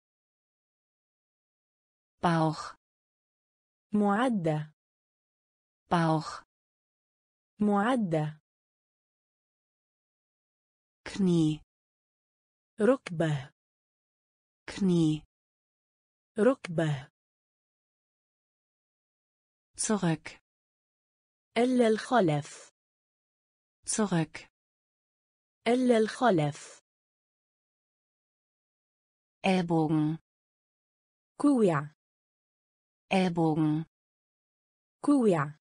Bauch. معدة. Bauch. معدة. Knie. ركبة. Knie. ركبة. Zurück. إلا الخلف. Zurück. إلا الخلف. Ellbogen. كوع. Ellbogen. كوع.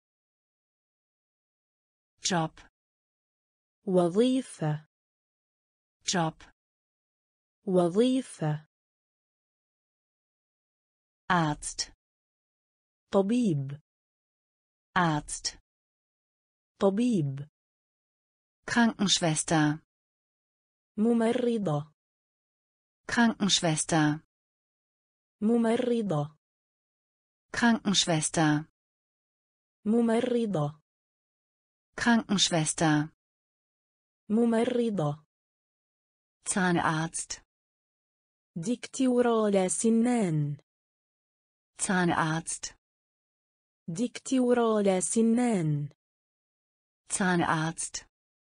Job. وظيفة. Job. وظيفة. Arzt. طبيب. Arzt. طبيب. Krankenschwester. ممرضة. Krankenschwester. ممرضة. Krankenschwester. ممرضة. Krankenschwester. ممرضة. Zahnarzt. دكتورة سنان. Zahnarzt. دكتورة سنان. Zahnarzt.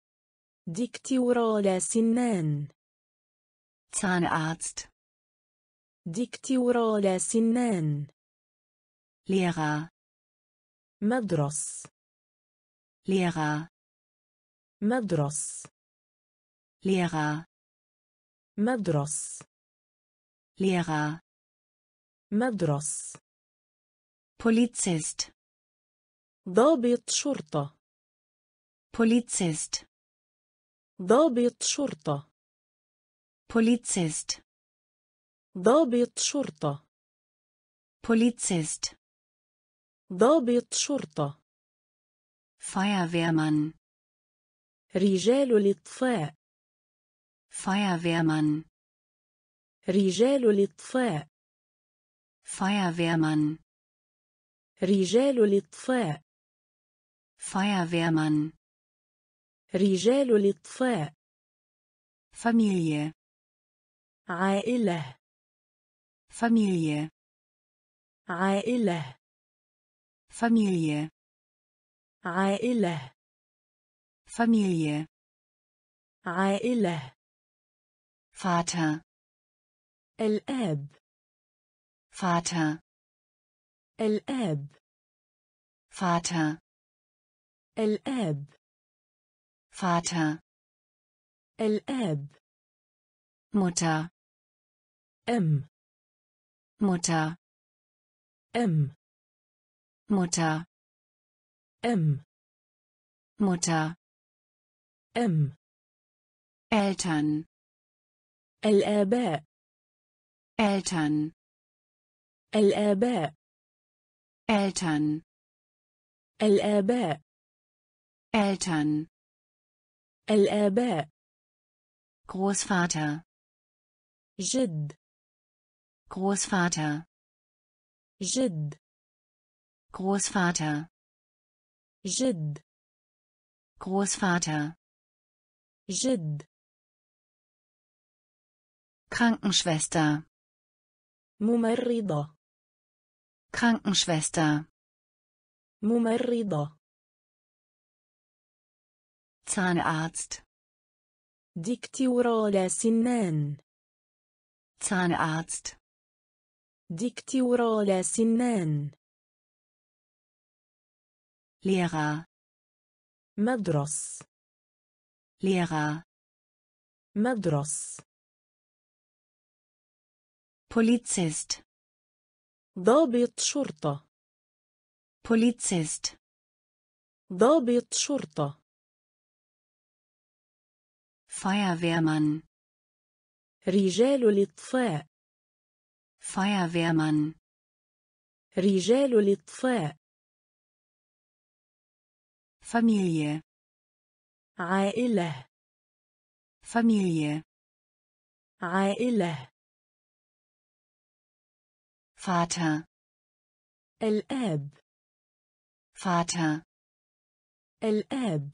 دكتورة سنان. Zahnarzt. دكتورة سنان. Lehrer. مدرس. Lehrer. مدرس. Lehrer. مدرس. Lehrer. مدرس. Polizist. ضابط شرطة. Polizist. ضابط شرطة. Polizist. ضابط شرطة. Polizist. ضابط شرطة. Feuerwehrmann. رجال الإطفاء. Feuerwehrmann. رجال الإطفاء. Feuerwehrmann. رجال الإطفاء. Feuerwehrmann. رجال الإطفاء. Familie. عائلة. Familie. عائلة. Familie. عائلة. Familie. عائلة. Vater. الآب. Vater. الآب. Vater. الآب. Vater. الآب. Mutter. أم. Mutter. أم. Mutter. أم. Mutter. أم. Eltern. الآباء. Eltern. الآباء. Eltern. الآباء. Eltern. الآباء. Großvater. جد. Großvater. جد. Großvater. جد. Großvater. جد. Krankenschwester. ممرضة. Krankenschwester. ممرضة. Zahnarzt. دكتورة سنان. Zahnarzt. دكتورة سنان. Lehrer. مدرس. Lehrer. مدرس. Polizist. ضابط شرطة. Polizist. ضابط شرطة. Feuerwehrmann. رجال الإطفاء. Feuerwehrmann. رجال الإطفاء. Familie. عائلة. Familie. عائلة. Vater. الآب. Vater. الآب.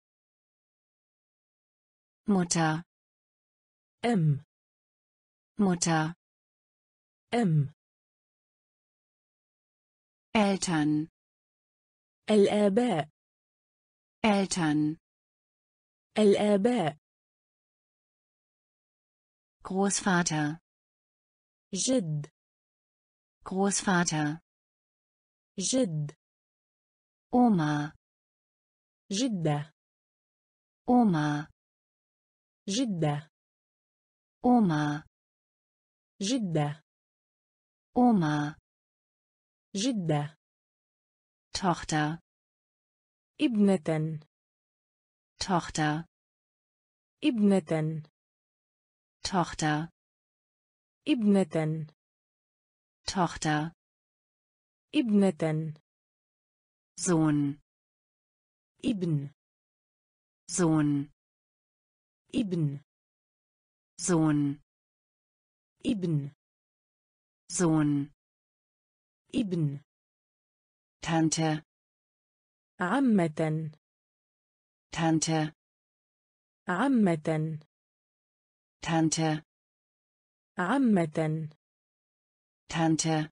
Mutter. أم. Mutter. أم. Eltern. الآباء. Eltern. الآباء. Großvater. جد. Großvater. جد. Oma. جدة. Oma. جدة. Oma. جدة. Oma. جدة. Tochter. ابنة. Tochter. ابنة. Tochter. ابنة. Tochter. ابنة. Sohn. ابن. Sohn, ابن Sohn, ابن Sohn, ابن Tante, عمة Tante, عمة Tante, عمة Tante,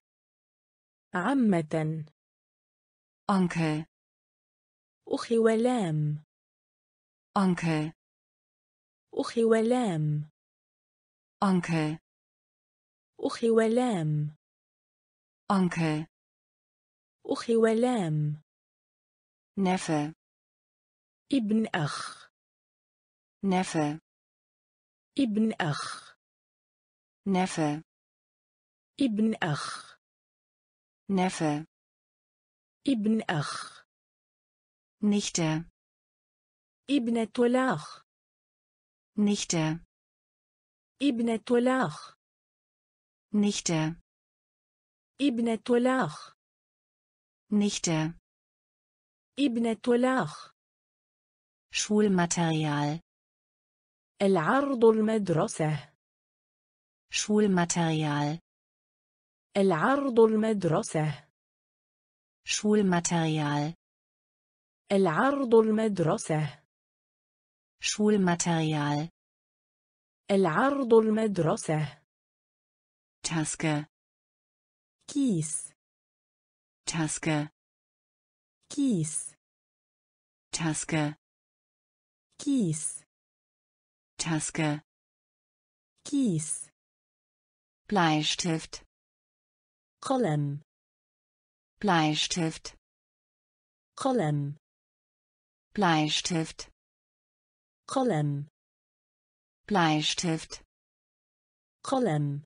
عمة Onkel, أخي ولام Onkel, أخي ولام Onkel, أخي ولام Onkel, أخي ولام Neffe, ابن أخ Neffe, ابن أخ Neffe, ابن أخ Neffe, ابن أخ Nichte, ابنة الأخ Nichte, ابنة الأخ Nichte, ابنة الأخ Nichte, ابنة الأخ Schulmaterial, العرض المدرسة Schulmaterial, العرض المدرسة Schulmaterial, العرض المدرسة Schulmaterial, العرض المدرسة Taske, كيس Taske, كيس Taske, كيس Taske, كيس Bleistift, قلم Bleistift, قلم Bleistift, قلم Bleistift, قلم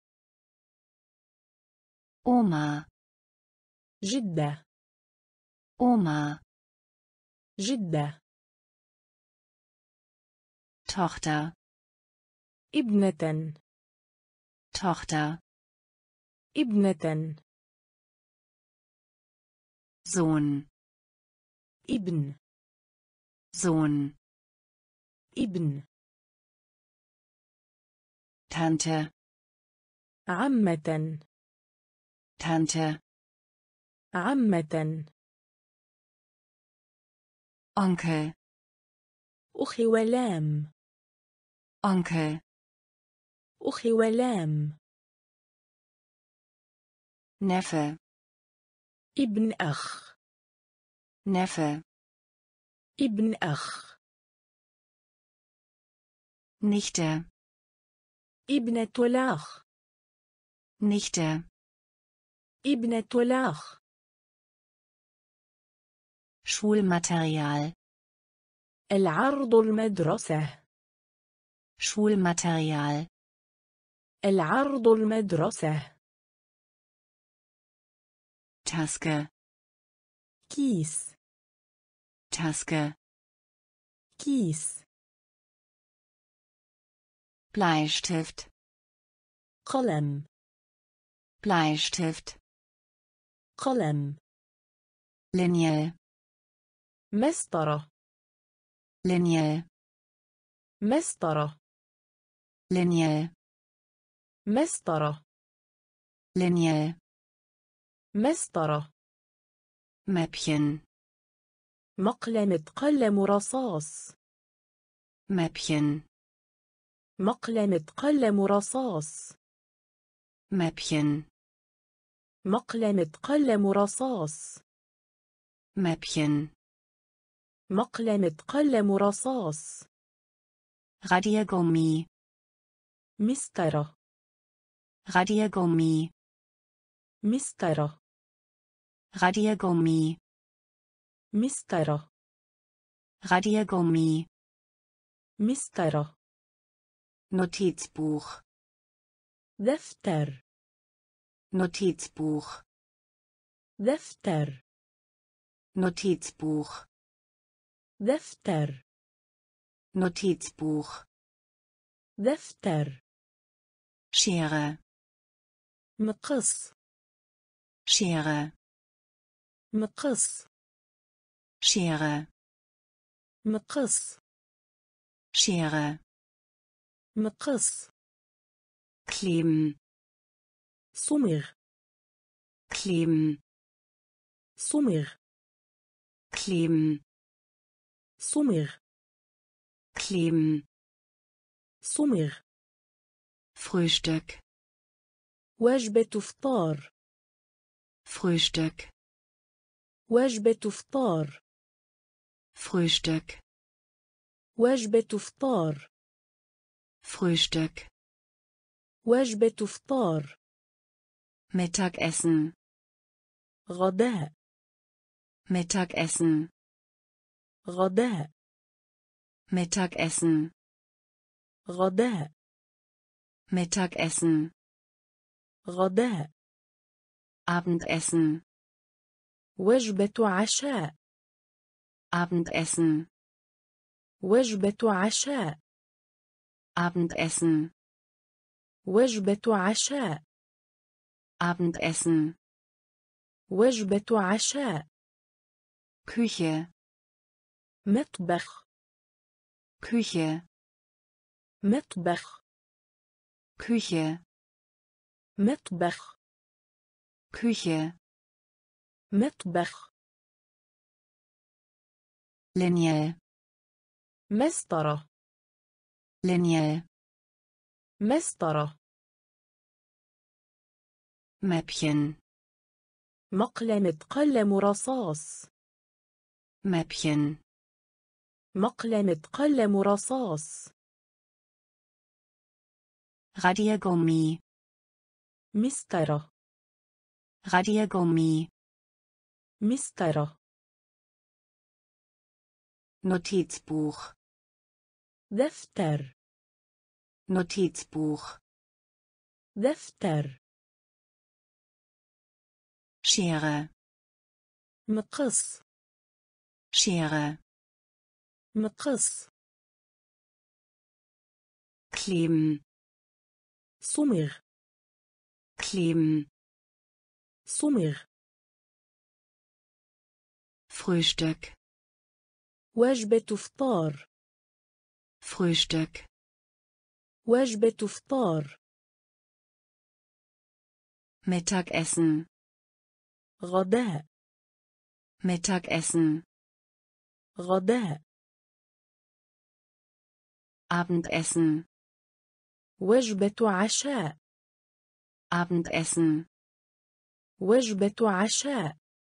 Oma, جدة Oma, جدة Tochter, ابنة Tochter, ابنة Sohn, ابن Sohn, ابن Tante, عمة Tante, عمة Onkel, أخي ولام Onkel, أخي ولام Neffe, ابن أخ Neffe, ابن أخ Nichte, ابنة الأخ Nichte, ابنة الأخ Schulmaterial, العرض المدرسة Schulmaterial, العرض المدرسة Taske, كيس Taske, كيس Bleistift, قلم Bleistift, قلم Linie, مسطرة Linie, مسطرة Linie, مسطرة Linie, مسطرة Mäppchen, مقلمة قلم رصاص Mäppchen, مقلمة قلم رصاص Mäppchen, مقلمة قلم رصاص Mäppchen, مقلمة قلم رصاص Radiergummi, مسطرة Radiergummi, مسطرة Radiergummi, مسطرة Radiergummi, مسطرة Notizbuch, دفتر Notizbuch, دفتر Notizbuch, دفتر Notizbuch, دفتر Schere, مقص Schere, مقص Schere, مقص Schere. مقص. Kleben. صمغ. Kleben. صمغ. Kleben. صمغ. Kleben. صمغ. Frühstück. وجبة فطار. Frühstück. وجبة فطار. Frühstück. وجبة فطار. Frühstück. وجبة فطار. Mittagessen. غداء. Mittagessen. غداء. Mittagessen. غداء. Mittagessen. غداء. Abendessen. وجبة عشاء. Abendessen. وجبة عشاء. Abendessen. وجبة عشاء. Abendessen. وجبة عشاء. Küche. مطبخ. Küche. مطبخ. Küche. مطبخ. Küche. مطبخ. Lineal. مسطرة. Lineal. مسطرة. Mäppchen. مقلمة قلم رصاص. Mäppchen. مقلمة قلم رصاص. Radiergummi. مسطرة. Radiergummi. مسطرة. Notizbuch. دفتر. Notizbuch. دفتر. Schere. مقص. Schere. مقص. Kleben. صمغ. Kleben. صمغ. Frühstück. وجبة فطار. Frühstück. وجبة فطار. Mittagessen. غداء. Mittagessen. غداء. Abendessen. وجبة عشاء. Abendessen. وجبة عشاء.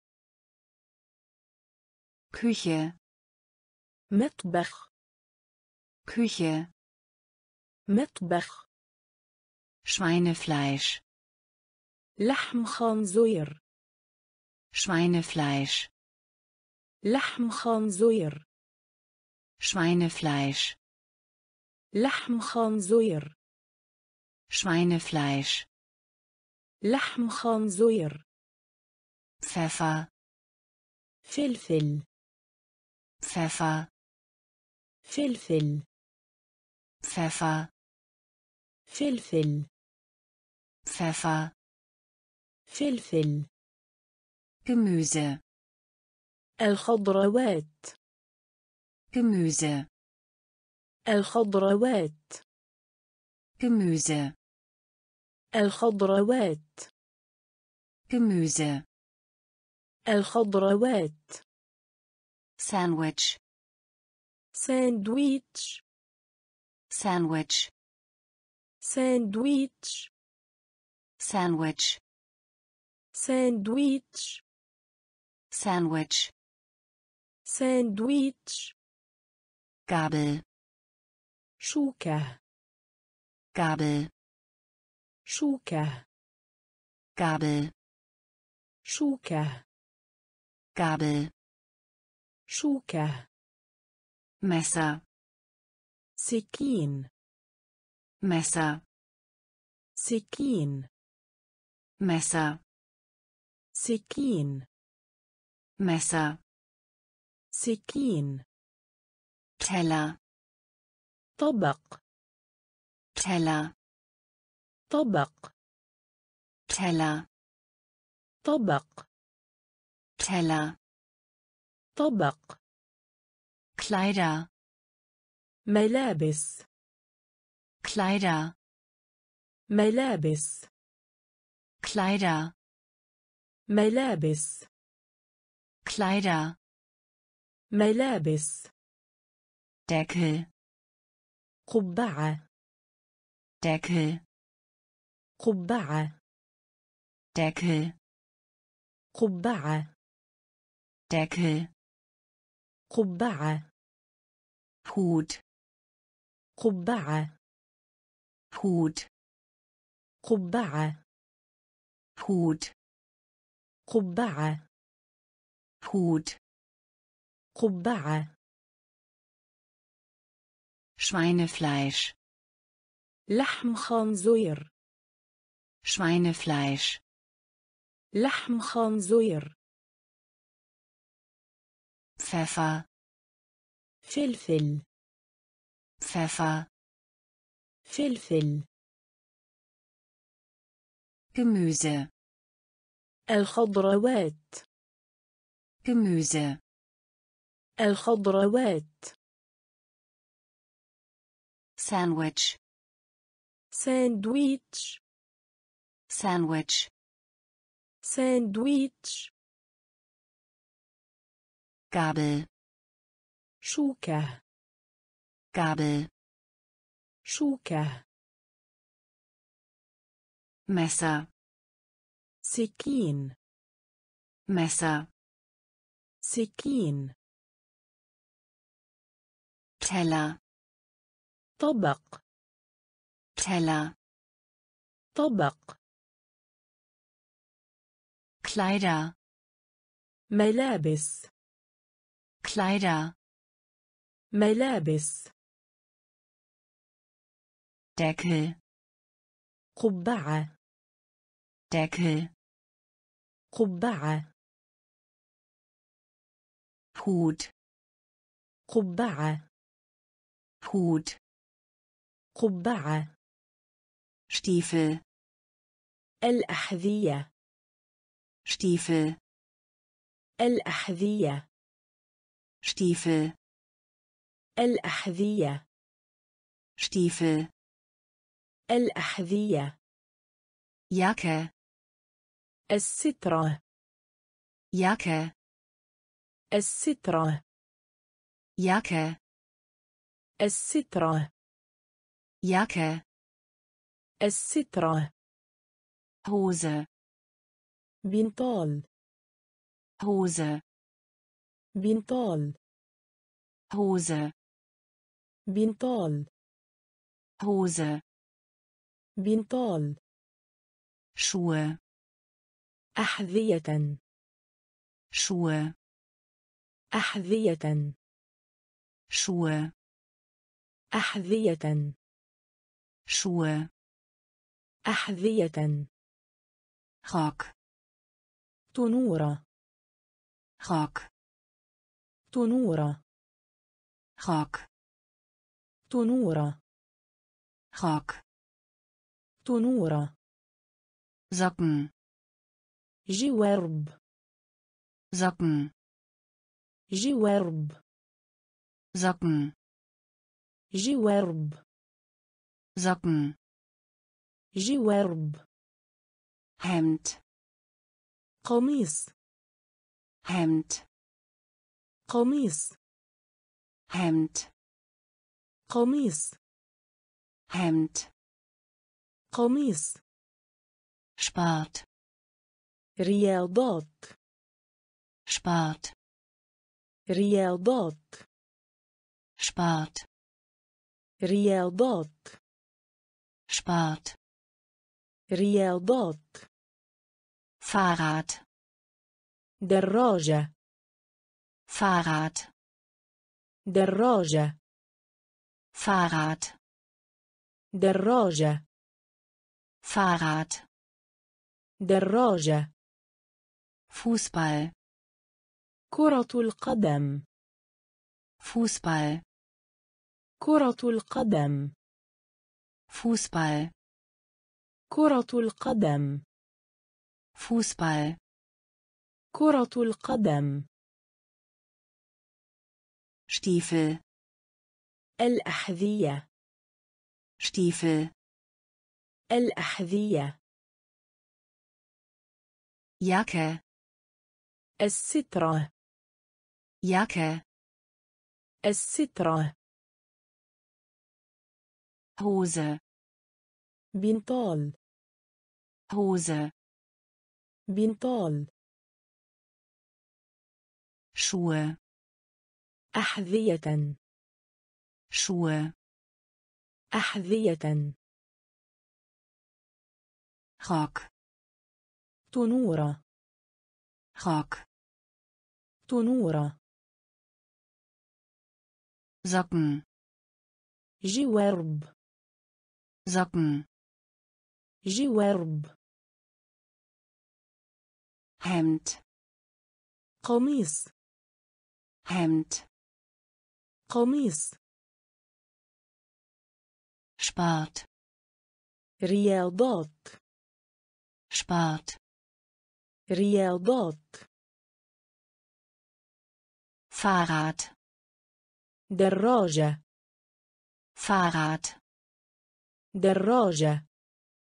Küche. مطبخ. Küche. مطبخ. Schweinefleisch. لحم خنزير. Schweinefleisch. لحم خنزير. Schweinefleisch. لحم خنزير. Schweinefleisch. لحم خنزير. Pfeffer. فلفل. Pfeffer. فلفل. Pfeffer. فلفل. Pfeffer. فلفل. Gemüse. الخضروات. Gemüse. الخضروات. Gemüse. الخضروات. Gemüse. الخضروات. Sandwich. ساندويتش. Sandwich. ساندويتش. Sandwich. ساندويتش. Sandwich. ساندويتش. Gabel. شوكة. Gabel. شوكة. Gabel. شوكة. Gabel. شوكة. Messer. سكين. Messer. سكين. Messer. سكين. Messer. سكين. Teller. طبق. Teller. طبق. Teller. طبق. Teller. طبق. Kleider. ملابس Kleider ملابس Kleider ملابس Kleider ملابس Deckel قبعة Deckel قبعة Deckel قبعة Deckel قبعة Hut قبعة Hut قبعة Hut قبعة Hut قبعة Schweinefleisch لحم خنزير Schweinefleisch لحم خنزير Pfeffer فلفل Pfeffer فلفل Gemüse الخضروات Gemüse الخضروات Sandwich ساندويتش Sandwich ساندويتش Gabel شوكة Gabel شوكة Messer سكين Messer سكين Teller طبق Teller طبق Kleider ملابس Kleider ملابس Deckel قبعة Deckel قبعة Hut قبعة Hut قبعة Stiefel الأحذية Stiefel الأحذية Stiefel الأحذية Stiefel الأحذية Jacke السترة Jacke السترة Jacke السترة Jacke السترة Hose بنطال Hose بنطال Hose بنطال Hose بنطال Schuhe أحذية Schuhe أحذية Schuhe أحذية Schuhe أحذية Rock تنورة Rock تنورة Rock تنورة Rock تنورة Socken جوارب Socken جوارب Socken جوارب Socken جوارب Hemd قميص Hemd قميص Hemd قميص Hemd قميص Sport رياضات Sport رياضات Sport رياضات Sport رياضات Fahrrad دراجة Fahrrad دراجة Fahrrad دراجة Fahrrad دراجة Fußball كرة القدم Fußball كرة القدم Fußball كرة القدم Fußball كرة القدم Stiefel الأحذية. Stiefel. الأحذية. Jacke. السترة. Jacke. السترة. Hose. بنطال. Hose. بنطال. Schuhe. أحذية. Schuhe. أحذية. Rock. تنورة. Rock. تنورة. Socken. جوارب. Socken. جوارب. Hemd. قميص. Hemd. قميص. Sport. رياضات. Sport. رياضات. Fahrrad. دراجة. Fahrrad. دراجة.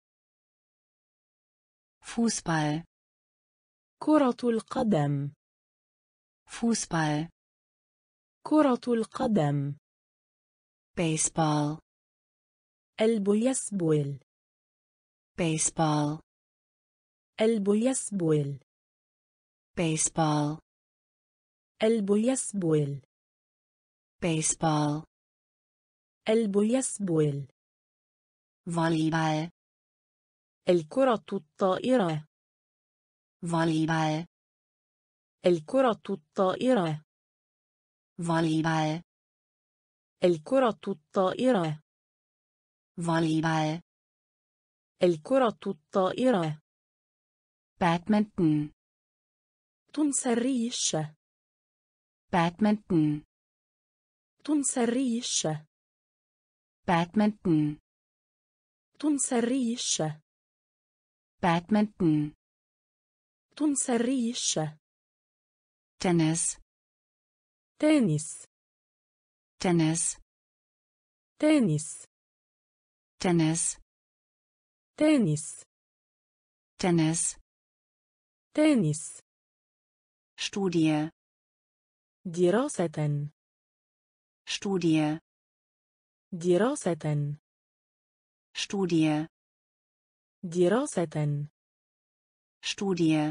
Fußball. كرة القدم. Fußball. كرة القدم. Baseball. البيسبول. Baseball. البيسبول. Baseball. البيسبول. Baseball. البيسبول. Volleyball. الكرة الطائرة. Volleyball. الكرة الطائرة. Volleyball. الكرة الطائرة. Volleyball. الكرة الطائرة. Badminton. تنس الريش. Badminton. تنس الريش. Badminton. تنس الريش. Badminton. تنس الريش. Tennis. تنس. Tennis. تنس. Tennis. تنس. Tennis. تنس. Studie. دراسة. Studie. دراسة. Studie. دراسة. Studie.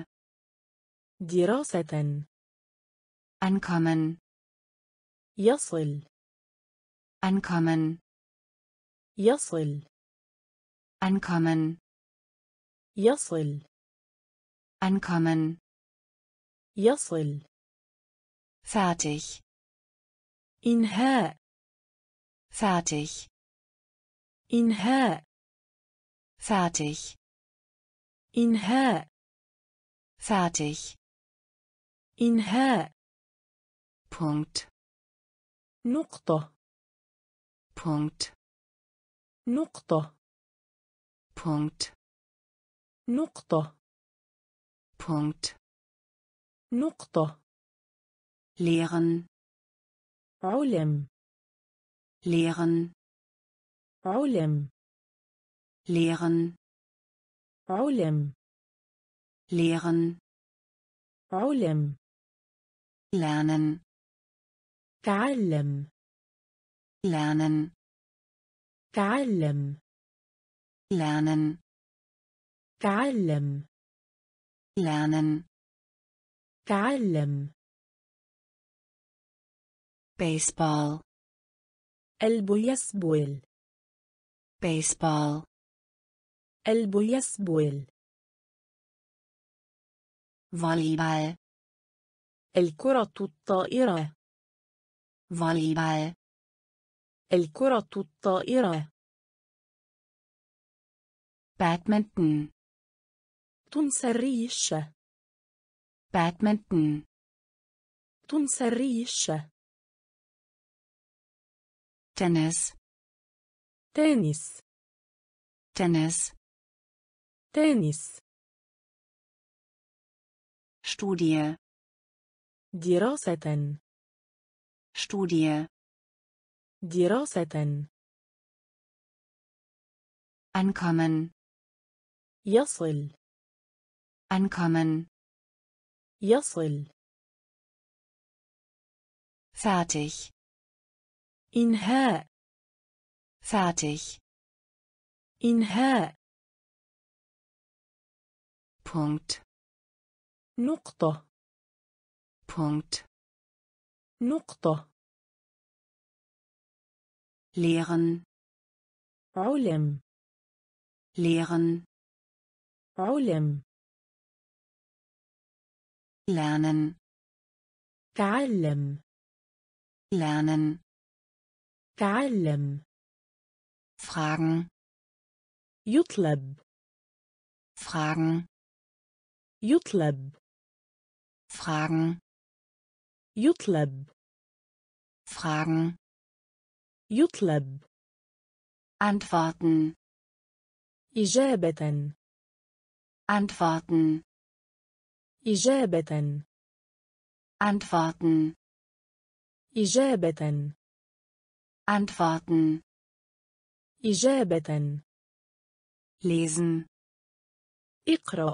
دراسة. Ankommen. يصل. Ankommen. يصل. Ankommen. يصل. Ankommen. يصل. Fertig. إنهاء. Fertig. إنهاء. Fertig. إنهاء. Fertig. إنهاء. Punkt. نقطة. Punkt. نقطة. Punkt. نقطة. Punkt. نقطة. Lehren. علم. Lehren. علم. Lehren. علم. Lehren. علم. Lernen. تعلم. Lernen. تعلم. Lernen. تعلم. Lernen. تعلم. Baseball. البيسبول. Baseball. البيسبول. Volleyball. الكرة الطائرة. Volleyball. الكرة الطائرة. Badminton. تنس الريش. Badminton. تنس الريش. Tennis. تنس. Tennis. تنس. Studie. دراسة. Studie. دراسة. ankommen, يصل. ankommen, يصل. fertig, إنهاء. fertig, إنهاء. Punkt, نقطة. Punkt, نقطة. lehren, علم. lehren, علم. lernen, تعلم. lernen, تعلم. fragen, يطلب. fragen, يطلب. fragen, يطلب. fragen, يطلب. antworten, إجابة. antworten, إجابة. antworten, إجابة. antworten, إجابة. lesen, اقرأ.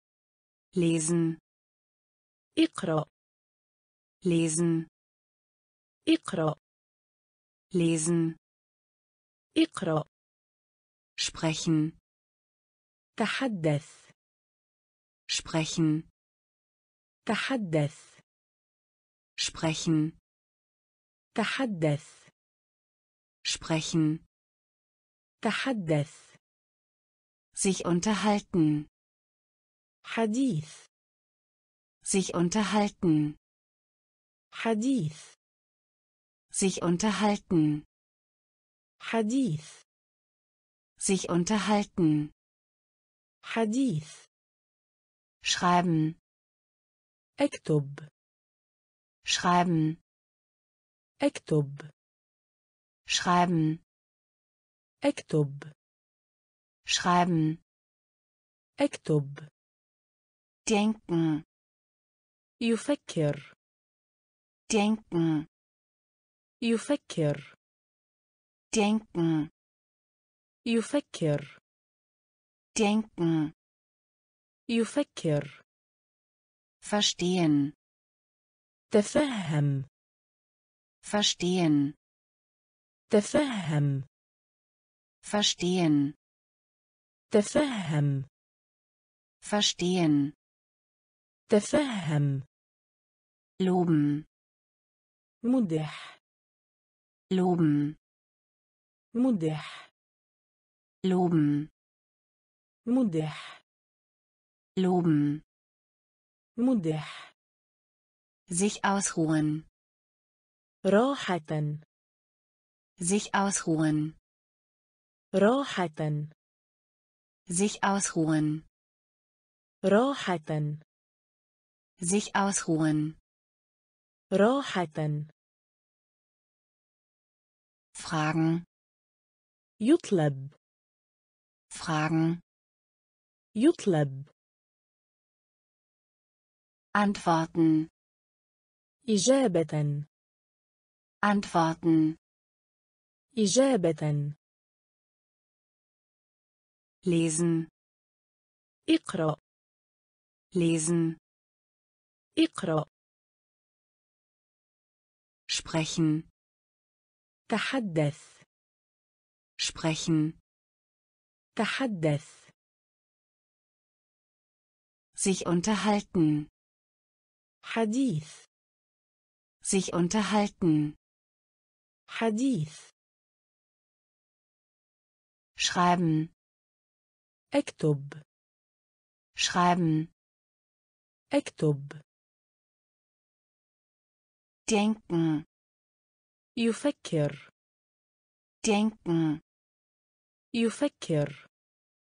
lesen, اقرأ. lesen, اقرأ. lesen, اقرأ. sprechen, تحدث. sprechen, تحدث. sprechen, تحدث. sprechen, تحدث. sich unterhalten, حديث. sich unterhalten, حديث. sich unterhalten, حديث. sich unterhalten, حديث. schreiben, اكتب. schreiben, اكتب. schreiben, اكتب. schreiben, اكتب. denken, يفكر. denken, يفكر. denken, يفكر. denken, يفكر. verstehen, تفهم. verstehen, تفهم. verstehen, تفهم. verstehen, تفهم. loben, مدح. loben, مدح. loben, مدح. loben, مدح. sich ausruhen, راحة. sich ausruhen, راحة. sich ausruhen, راحة. sich ausruhen, راحة. fragen, يطلب. fragen, يطلب. antworten, إجابة. antworten, إجابة. lesen, اقرأ. lesen, اقرأ. sprechen, تحدث. sprechen, تحدث. sich unterhalten, حديث. sich unterhalten, حديث. schreiben, اكتب. schreiben, اكتب. denken, يفكر. denken, يفكر.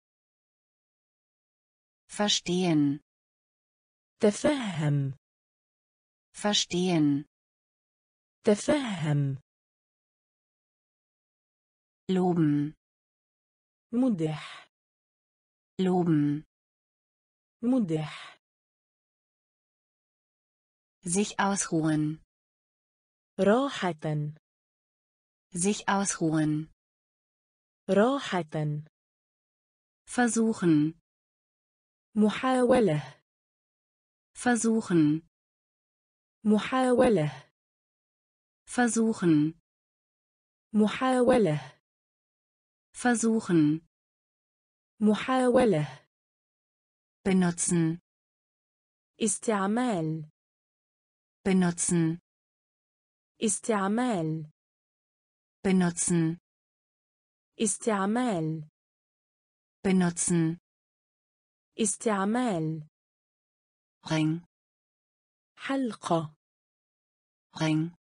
verstehen, تفهم. verstehen, تفهم. loben, مدح. loben, مدح. sich ausruhen, راحة. sich ausruhen, راحة versuchen, محاولة versuchen, محاولة versuchen, محاولة versuchen, محاولة benutzen, استعمال benutzen, استعمال benutzen, استعمال benutzen, استعمال Ring, حلقة Ring,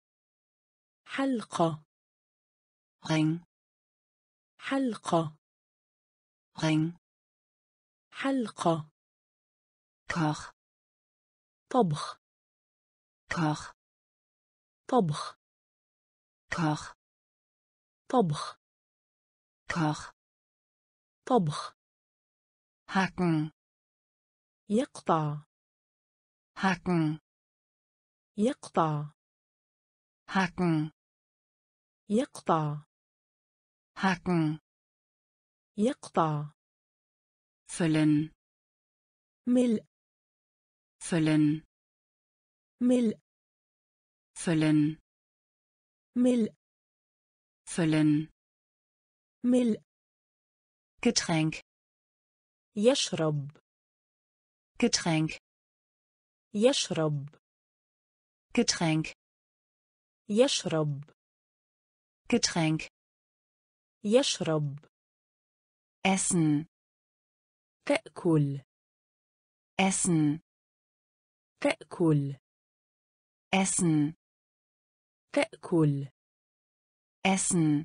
حلقة Ring, حلقة Ring, حلقة Koch, طبخ Koch, طبخ Koch, طبخ Koch, طبخ hacken, يقطع hacken, يقطع hacken, يقطع hacken, يقطع füllen, ملء füllen, ملء füllen, ملء füllen, ملء Getränk, يشرب Getränk, يشرب Getränk, يشرب Getränk, يشرب essen, تأكل essen, تأكل essen, تأكل essen,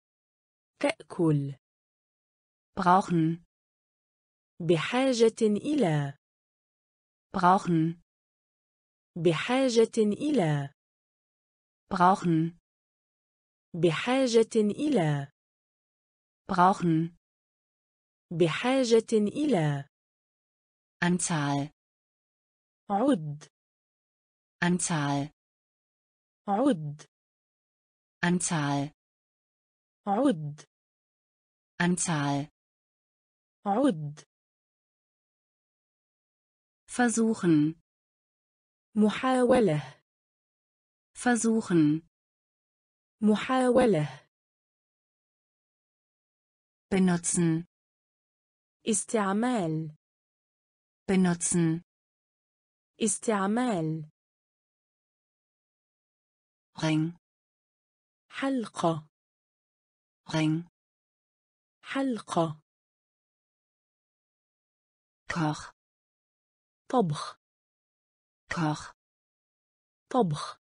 تأكل brauchen, بحاجة إلى brauchen, بحاجة إلى brauchen, بحاجة إلى brauchen, بحاجة إلى Anzahl, عد Anzahl, عد Anzahl, عد Anzahl, عد versuchen, محاولة versuchen, محاولة benutzen, استعمال benutzen, استعمال Ring, حلقة Ring, حلقة Koch, طبخ Koch, طبخ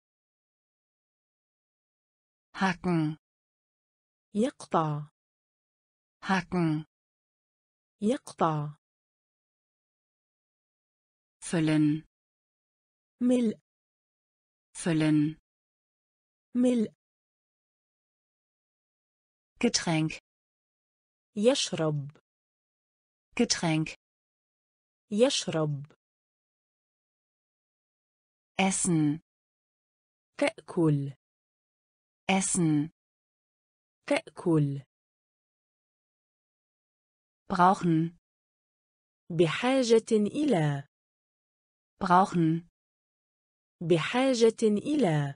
hacken, يقطع hacken, يقطع füllen, ملء füllen, ملء Getränk, يشرب Getränk, يشرب essen, تأكل essen, تأكل brauchen, بحاجة إلى brauchen, بحاجة إلى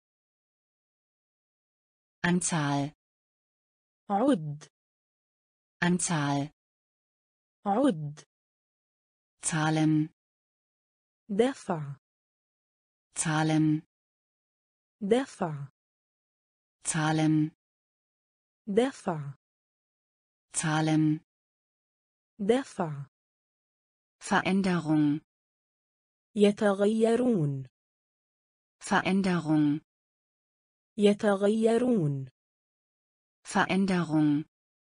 Anzahl, عد Anzahl, عد zahlen, دفع zahlen, دفع zahlen, دفع zahlen, دفع Veränderung, يتغيرون Veränderung, يتغيرون Veränderung,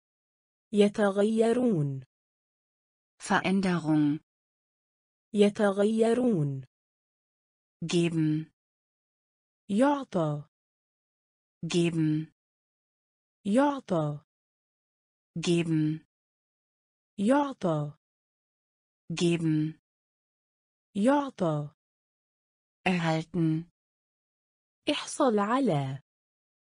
يتغيرون Veränderung, يتغيرون geben, يعطى geben, يعطى geben, يعطى geben, يعطى erhalten, احصل على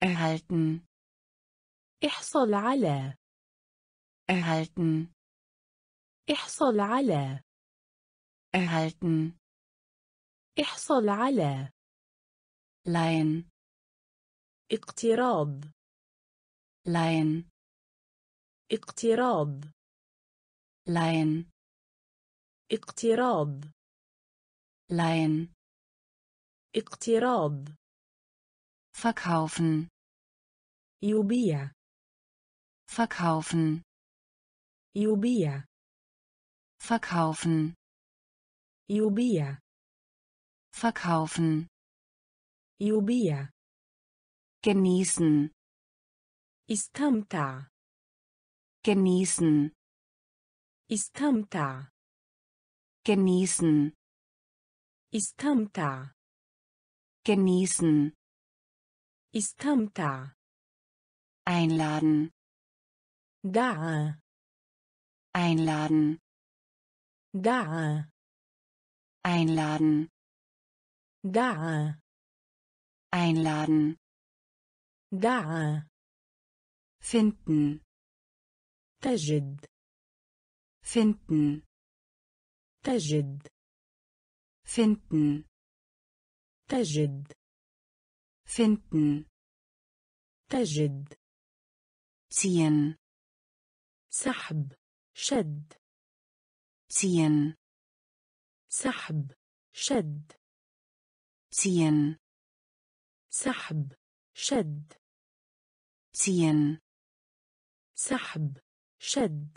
erhalten احصل على erhalten احصل على erhalten احصل على leihen اقتراض leihen اقتراض leihen اقتراض leihen اقتراض verkaufen يبيع verkaufen يبيع verkaufen يبيع verkaufen يبيع genießen استمتع genießen استمتع genießen استمتع genießen استمتع einladen دعا einladen دعا einladen دعا einladen دعا finden تجد finden تجد finden تجد finden تجد ziehen سحب شد ziehen سحب شد ziehen سحب شد ziehen سحب شد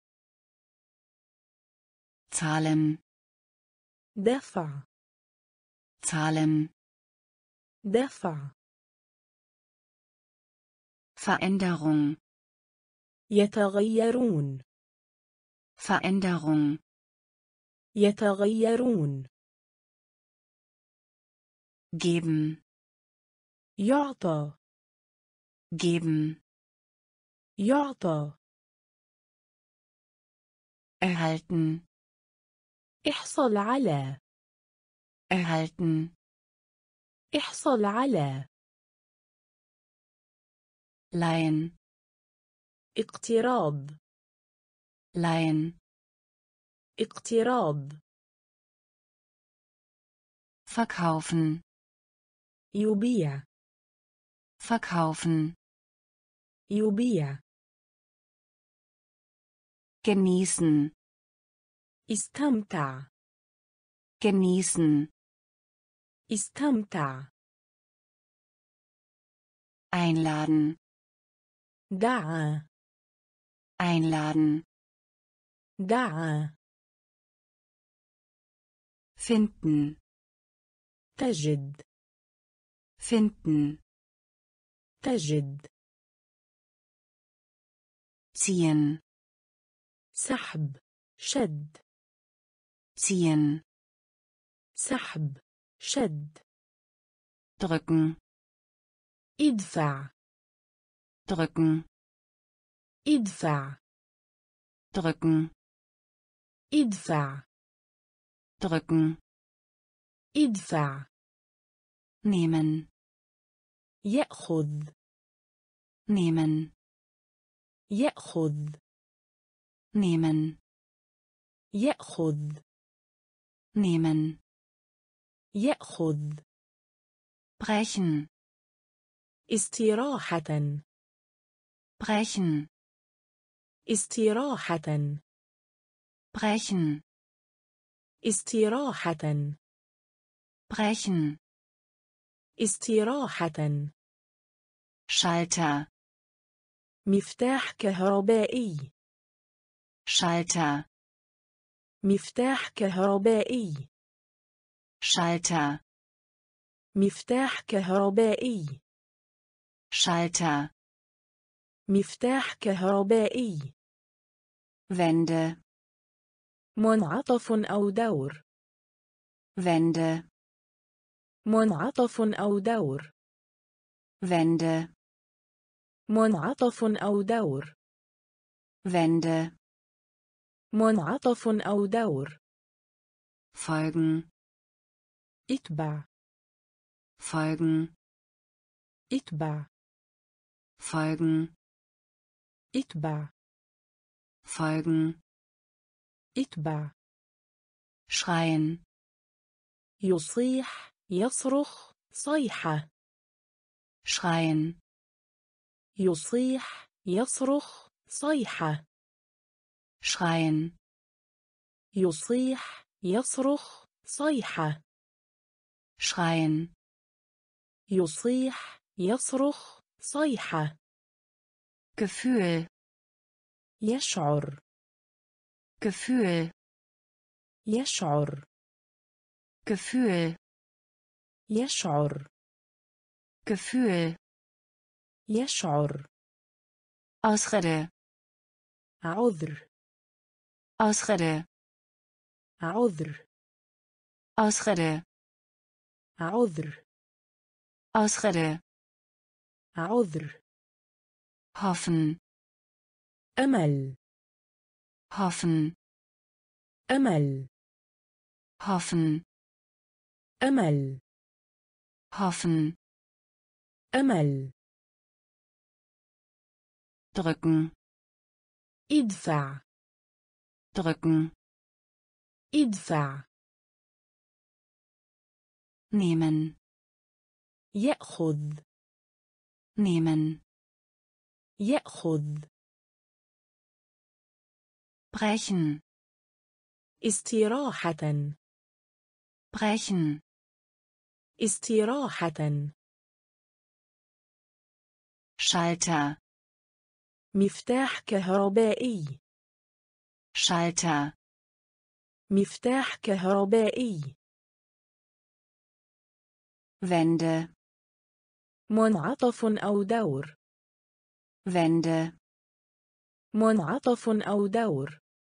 zahlen دفع zahlen دفع Veränderung يتغيرون Veränderung يتغيرون geben يعطى geben يعطى erhalten احصل على erhalten احصل على leihen اقتراض leihen اقتراض verkaufen يبيع verkaufen يبيع genießen استمتع genießen استمتع einladen دعا einladen دعا finden تجد finden تجد ziehen سحب شد ziehen سحب شد drücken ادفع drücken ادفع drücken ادفع drücken ادفع nehmen يأخذ nehmen يأخذ nehmen يأخذ nehmen يأخذ brechen استراحة brechen استراحة brechen استراحة brechen استراحة Schalter مفتاح كهربائي Schalter مفتاح كهربائي Schalter مفتاح كهربائي Schalter مفتاح كهربائي Wände منعطف أو دور Wände منعطف أو دور Wände منعطف أو دور Wände منعطف أو دور folgen اتبع folgen اتبع folgen, اتبع folgen, اتبع schreien, يصيح يصرخ صيحة schreien, يصيح يصرخ صيحة schreien, يصيح يصرخ صيحة schreien, يصيح يصرخ صيحة Gefühl, يشعر Gefühl, يشعر Gefühl, يشعر Gefühl, يشعر Ausrede, عذر Ausrede, عذر Ausrede, عذر Ausrede, عذر hoffen, أمل hoffen, أمل hoffen, أمل hoffen, أمل drücken, ادفع drücken, ادفع nehmen, يأخذ nehmen, يأخذ brechen, استراحة brechen, استراحة Schalter, مفتاح كهربائي Schalter, مفتاح كهربائي Wende, منعطف أو دور Wende, منعطف أو دور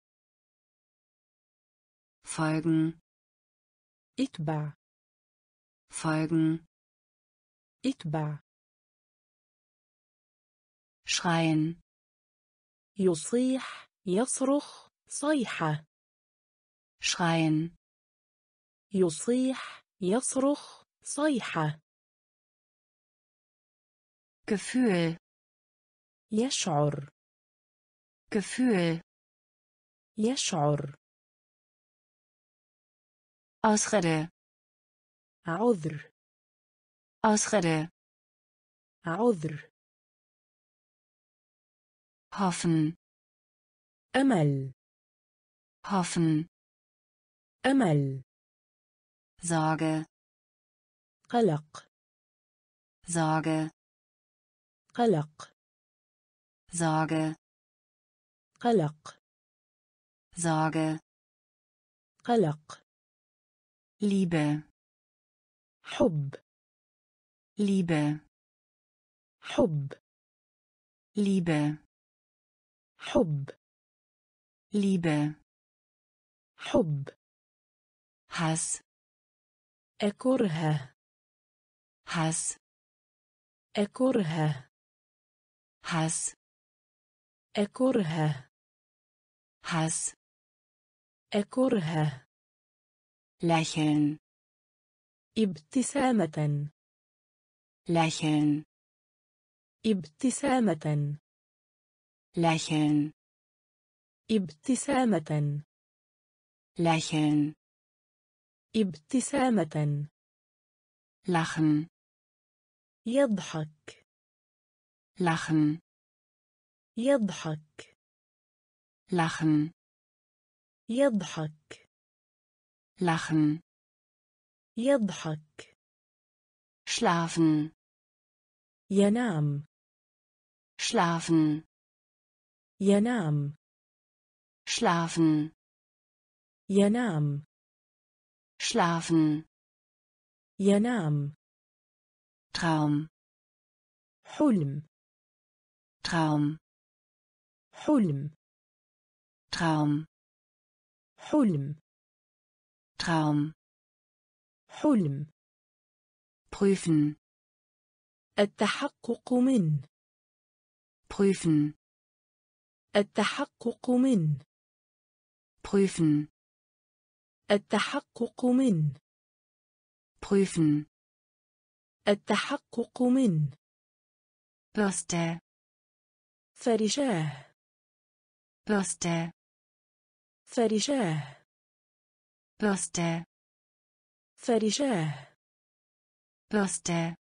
folgen, اتبع folgen, اتبع schreien, يصيح يصرخ صيحة schreien, يصيح يصرخ صيحة Gefühl, يشعر Gefühl, يشعر Ausrede, عذر Ausrede, عذر hoffen, أمل hoffen, أمل Sorge, قلق Sorge, قلق Sorge, قلق Sorge, قلق Liebe, حب Liebe, حب Liebe, حب Liebe, حب Hass, أكره Hass, أكره Hass, أكره Hass, أكره lächeln, ابتسامة lächeln, ابتسامة lächeln, ابتسامة lächeln, ابتسامة lachen, يضحك lachen, يضحك lachen, يضحك lachen, يضحك schlafen, ينام schlafen, ينام schlafen, ينام schlafen, ينام Traum, حلم Traum, حلم Traum, حلم Traum, حلم prüfen, التحقق من prüfen, التحقق من prüfen, التحقق من prüfen, التحقق من Bürste, فرشاه Bürste, فرشاه Bürste, فرشاه Bürste,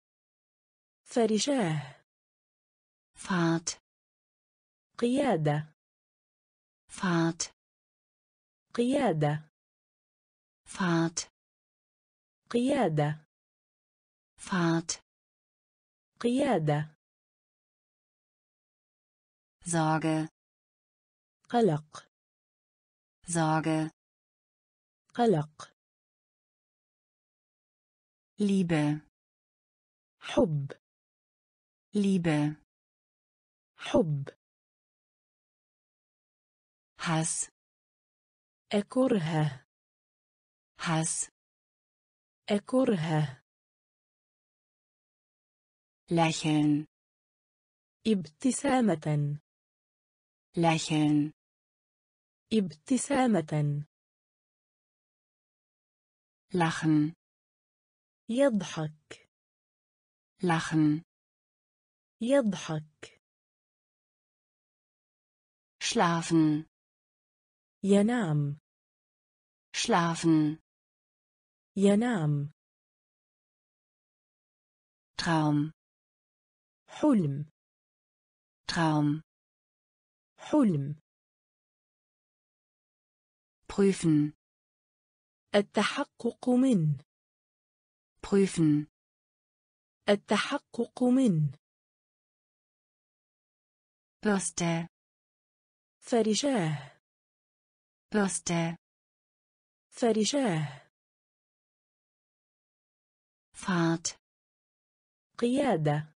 فرشاه Fahrt, قيادة Fahrt, قيادة Fahrt, قيادة Fahrt, قيادة Sorge, قلق Sorge, قلق Liebe, حب Liebe, حب Hass, أكره Hass, أكره Lächeln, ابتسامة Lächeln, ابتسامة Lachen, يضحك Lachen, يضحك Schlafen, ينام Schlafen, ينام Traum, حلم Traum, حلم prüfen, التحقق من prüfen, التحقق من Bürste, فرشاه Bürste, فرشاه Fahrt, قيادة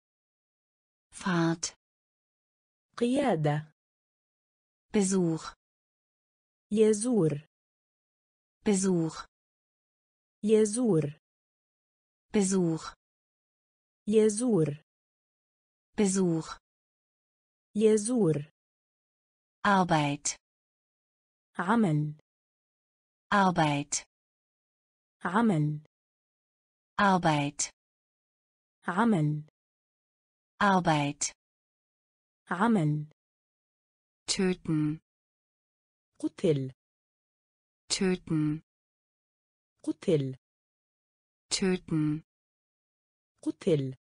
Fahrt, قيادة Besuch, يزور Besuch, يزور Besuch, يزور Besuch, يزور Arbeit, عمل Arbeit, عمل Arbeit, عمل Arbeit, عمل töten, قتل töten, قتل töten, قتل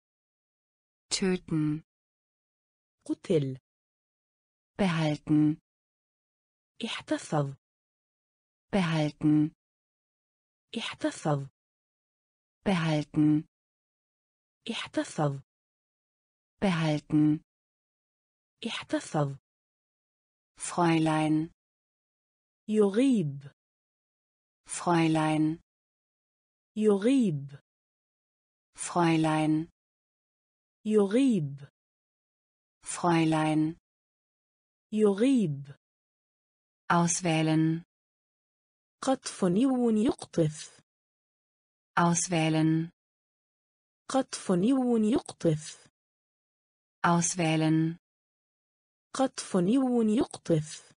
töten, قتل behalten, احتفظ behalten, احتفظ behalten, احتفظ behalten, احتفظ Fräulein, يغيب Fräulein, يغيب Fräulein, يغيب Fräulein, يغيب auswählen, قطف نيو يقطف auswählen, قطف نيو يقطف auswählen, قطف نيو يقطف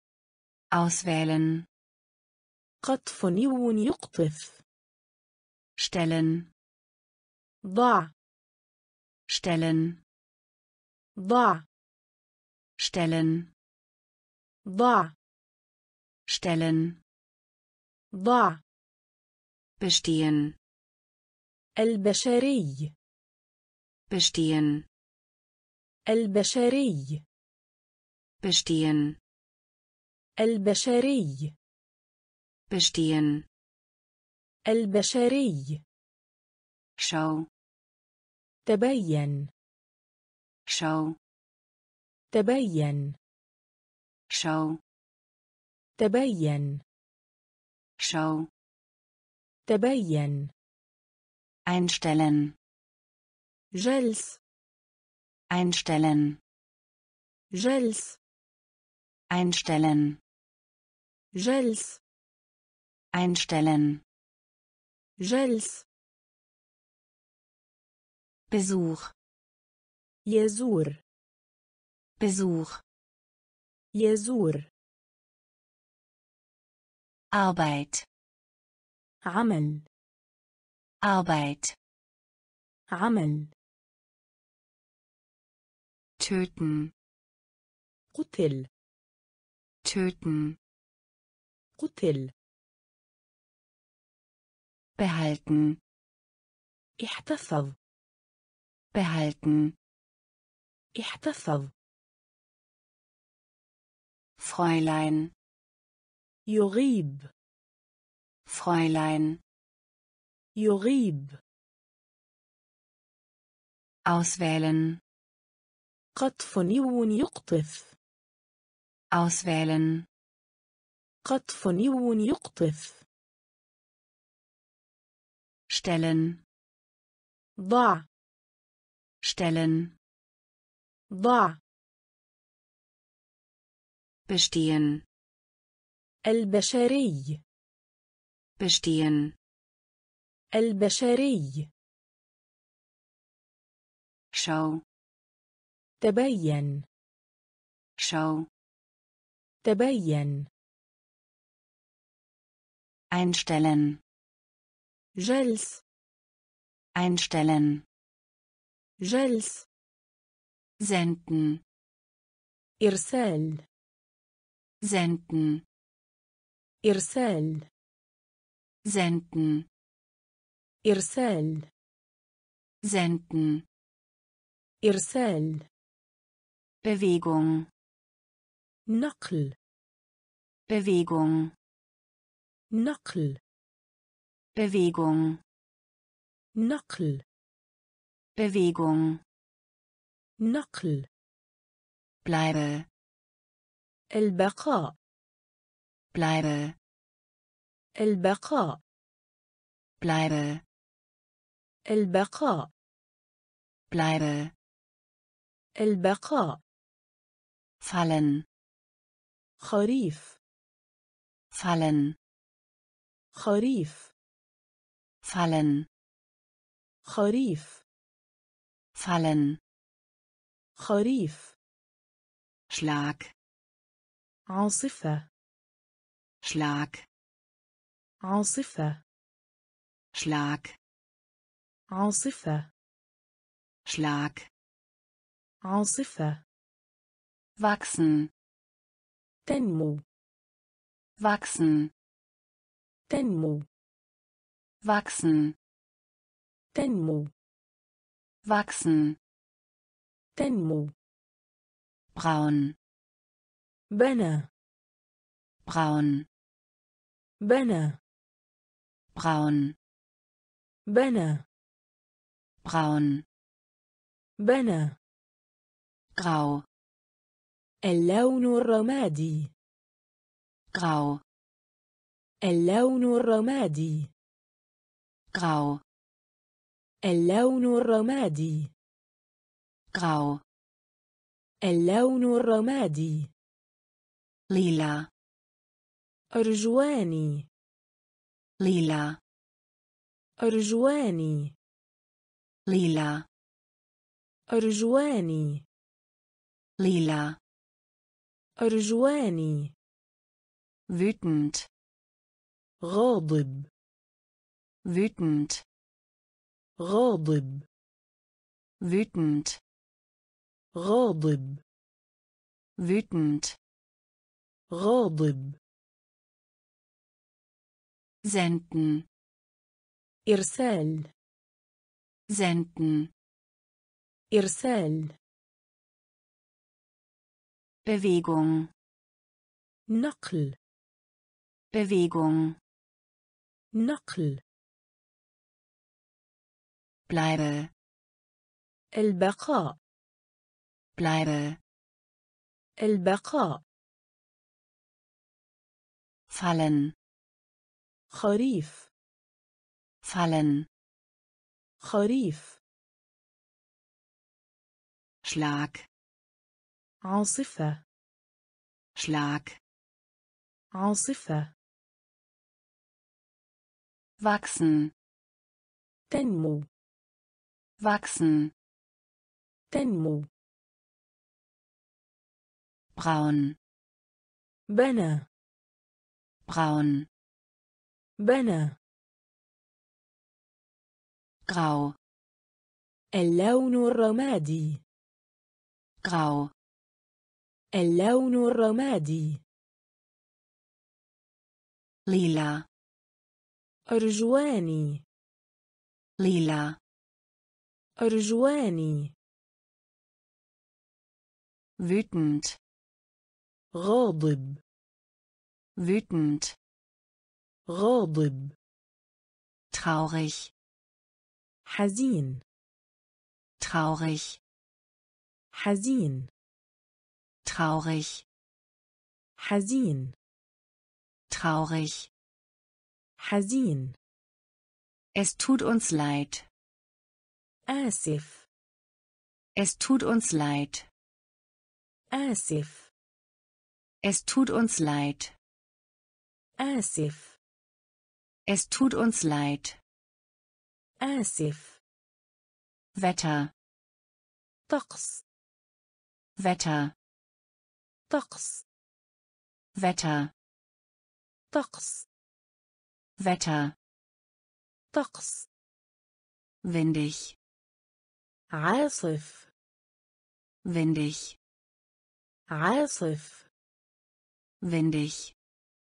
auswählen, قطف نيو يقطف stellen, ضع stellen, ضع stellen, ضع stellen, ضع bestehen, البشري bestehen, البشري bestehen, البشري bestehen, البشري schau, تبين schau, تبين schau, تبين schau, تبين einstellen, جلس einstellen, جلس einstellen, جلس einstellen, جلس Besuch, يزور Besuch, يزور Arbeit, عمل Arbeit, عمل töten, قتل töten, قتل behalten, احتفظ behalten, احتفظ Fräulein, يغيب Fräulein, يغيب auswählen, قطف نيو يقطف auswählen, قطف نيو يقطف stellen, ضع stellen, ضع bestehen, البشري bestehen, البشري schau, تبين schau, تبين einstellen, جلس einstellen, جلس senden, إرسال senden, إرسال senden, إرسال senden, إرسال Bewegung, نقل Bewegung, نقل Bewegung, نقل Bewegung, نقل bleibe, البقاء bleibe, البقاء bleibe, البقاء bleibe, البقاء fallen, خريف fallen, خريف fallen, خريف fallen, خريف Schlag, عاصفة Schlag, عاصفة Schlag, عاصفة Schlag, عاصفة wachsen, تنمو wachsen, تنمو wachsen, تنمو wachsen, تنمو braun, بنى braun, بنى braun, بنى braun, بنى grau, اللون الرمادي grau, اللون الرمادي grau, اللون الرمادي grau, اللون الرمادي lila, أرجواني lila, أرجواني lila, أرجواني lila, أرجواني wütend, غاضب wütend, غاضب wütend, غاضب wütend, غاضب senden, إرسال senden, إرسال Bewegung, نقل Bewegung, نقل bleibe, البقاء bleibe, البقاء fallen, خريف fallen, خريف Schlag, عاصفة Schlag, عاصفة wachsen, تنمو wachsen, تنمو braun, بنى braun, بنى grau, اللون الرمادي grau, اللون الرمادي. lila, أرجواني. lila, أرجواني. wütend, غاضب. wütend, غاضب. traurig, حزين. traurig, حزين. traurig, حزين. traurig. حزين. Es tut uns leid. آسف. Es tut uns leid. آسف. Es tut uns leid. آسف. Es tut uns leid. آسف. Wetter, طقس. Wetter, طقس. Wetter, طقس. Wetter. طقس. Windig, عاصف. windig, عاصف. windig,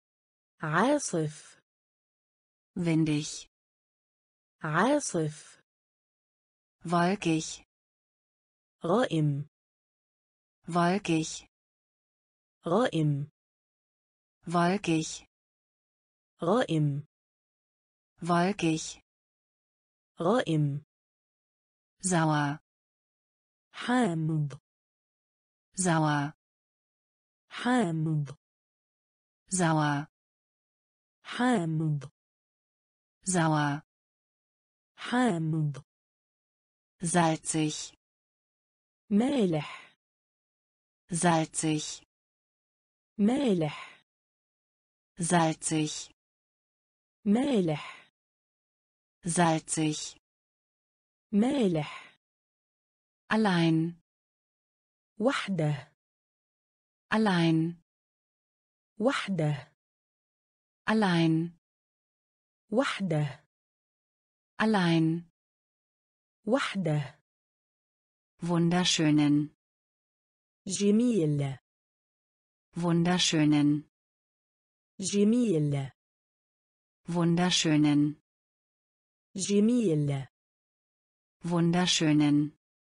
عاصف. windig. عاصف. Wolkig, غائم. wolkig, غائم. wolkig, غائم. wolkig. غائم. Sauer, حامض. sauer, حامض. sauer, حامض. sauer. حامض. Salzig, مالح. salzig, مالح. salzig, مالح. salzig. مالح. Allein, وحده. allein, وحده. allein, وحده. allein. وحده. Wunderschönen, جميل. wunderschönen, جميل. wunderschönen, جميل. wunderschönen.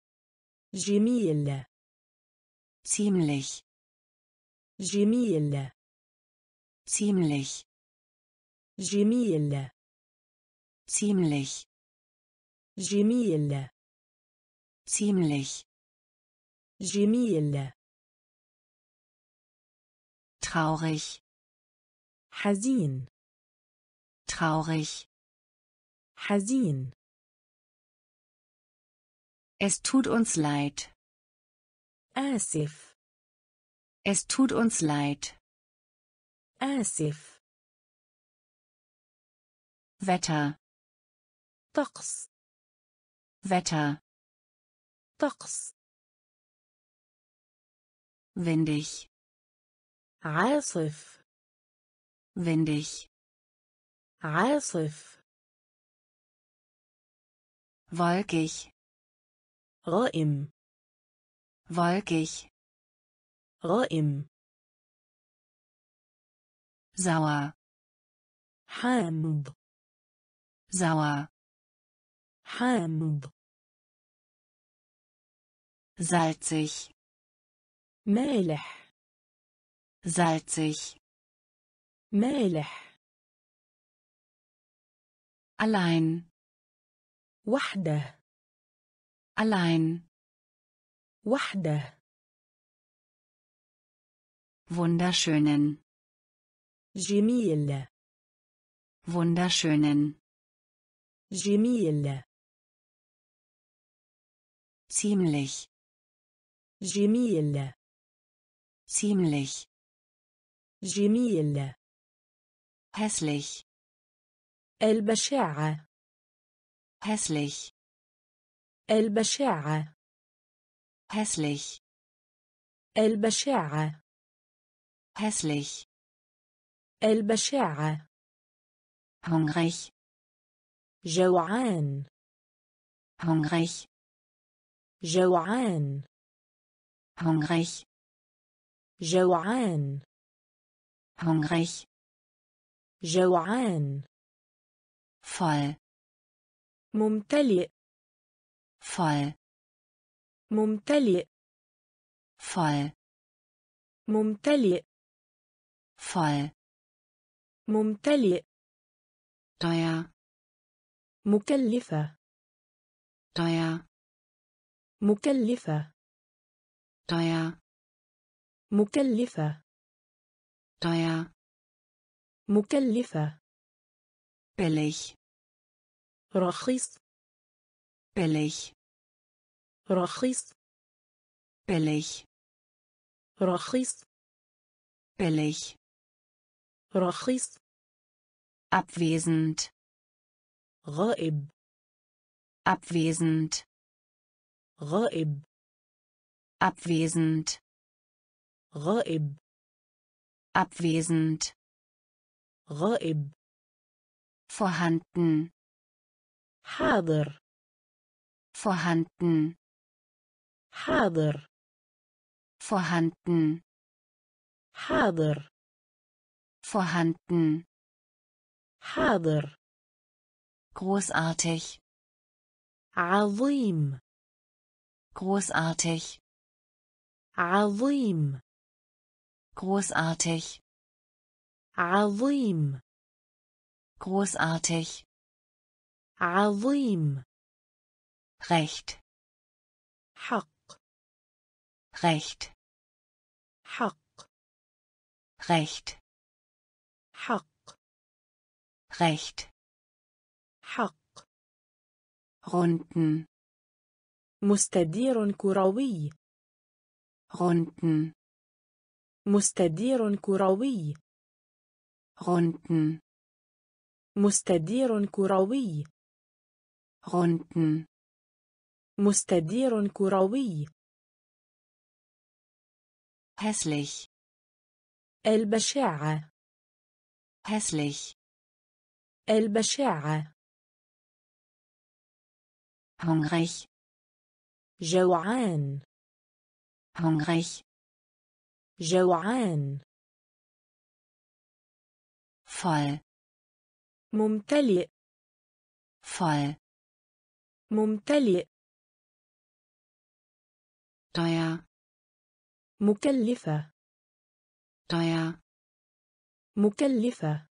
جميل. Ziemlich, جميل. ziemlich, جميل. ziemlich, جميل. ziemlich. جميل. Traurig, حزين. traurig. حزين. Es tut uns leid. آسف. Es tut uns leid. آسف. Wetter, طقس. Wetter. طقس. Windig, عاصف. windig. عاصف. Wolkig, غائم. wolkig. غائم. Sauer, حامض. sauer. حامض. Salzig, مالح. salzig. مالح. Allein, وحده. allein. وحده. Wunderschönen, جميل. wunderschönen. جميل. Ziemlich, جميل. ziemlich. جميل. Hässlich, البشاعة. hässlich, البشاعة. hässlich, البشاعة. hässlich. البشاعة. Hungrig, جوعان. hungrig. جوعان. hungrig, جوعان hungrig, جوعان voll, ممتلئ voll, ممتلئ voll, ممتلئ voll, ممتلئ teuer, مكلفة teuer, مكلفة teuer, مكلفة teuer, مكلفة billig, رخيص billig, رخيص billig, رخيص billig, رخيص abwesend, غائب abwesend, غائب abwesend, غائب abwesend, غائب vorhanden, حاضر vorhanden, حاضر vorhanden, حاضر vorhanden, حاضر großartig, عظيم großartig, عظيم großartig, عظيم großartig, عظيم recht, حق recht, حق recht, حق recht, حق runden, مستدير كروي runden, مستدير كروي runden, مستدير كروي runden, مستدير كروي hässlich, البشاعة hässlich, البشاعة hungrig, جوعان hungrig, جوعان voll, ممتلئ voll, ممتلئ teuer, مكلفة teuer, مكلفة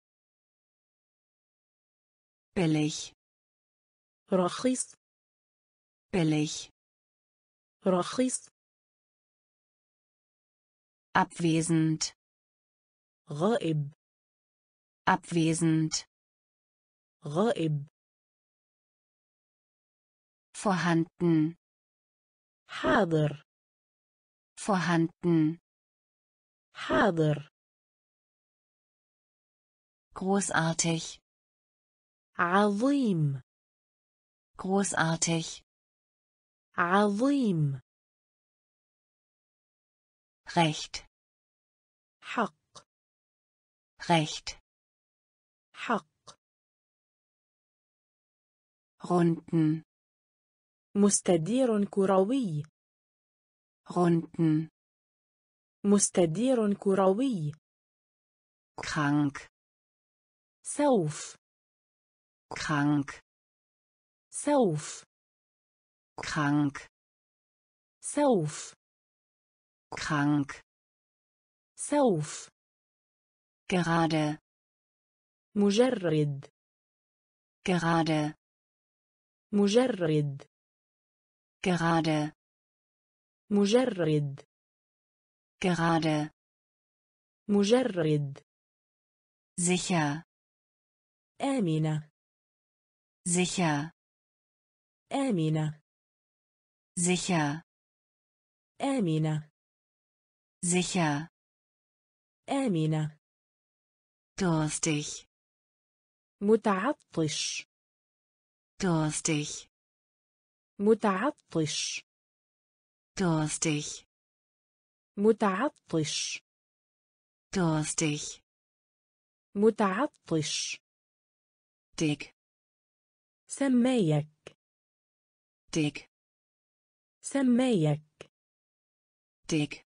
billig, رخيص billig, رخيص abwesend, غائب abwesend, غائب vorhanden, حاضر vorhanden, حاضر großartig, عظيم großartig, عظيم recht, حق recht, حق runden, مستدير كروي runden, مستدير كروي krank, سوف krank, سوف krank, سوف krank, سوف gerade, مجرد gerade, مجرد gerade, مجرد gerade, مجرد sicher, آمنة sicher, آمنة sicher, آمنة sicher, آمنة durstig, متعطش durstig, متعطش durstig, متعطش durstig, متعطش dick, سمايك dick, سمايك dick,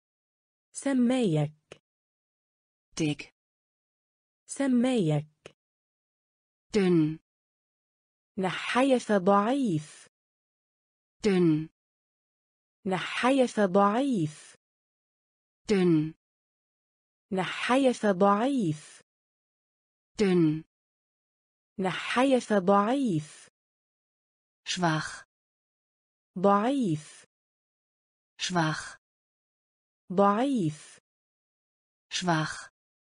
سمايك dick, سمايك dünn, نحيف ضعيف dünn, نحيف ضعيف dünn, نحيف ضعيف dünn, نحيف ضعيف schwach, ضعيف schwach, ضعيف schwach,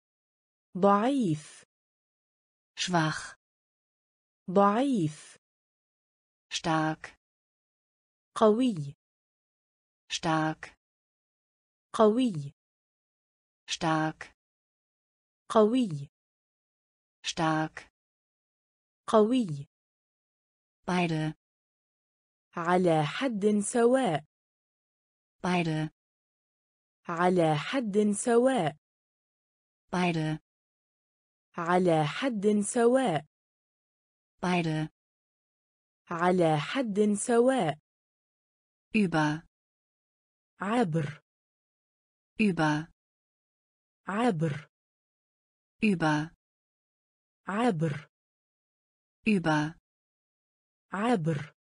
ضعيف schwach, ضعيف stark, قوي stark, قوي stark, قوي stark, قوي beide, على حد سواء beide, على حد سواء beide, على حد سواء beide, على حد سواء über, عبر über, عبر über, عبر über, عبر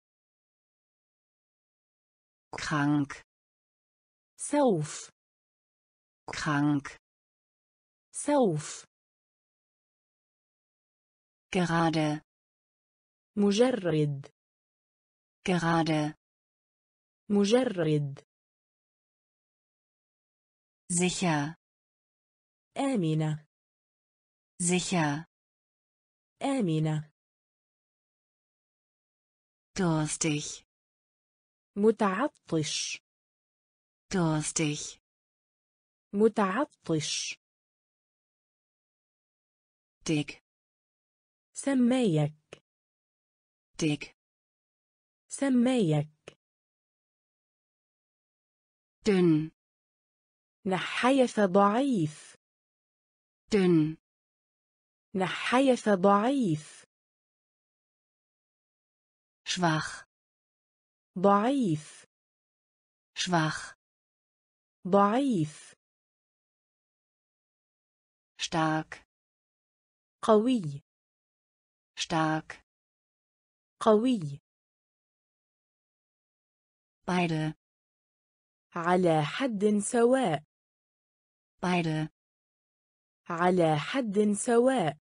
krank, سوف krank, سوف gerade, مجرد gerade, مجرد sicher, آمنة sicher, آمنة durstig, متعطش durstig, متعطش dick, سمايك dick, سمايك dünn, نحيف ضعيف dünn, نحيف ضعيف schwach, ضعيف schwach, ضعيف stark, قوي stark, قوي beide, على حد سواء beide, على حد سواء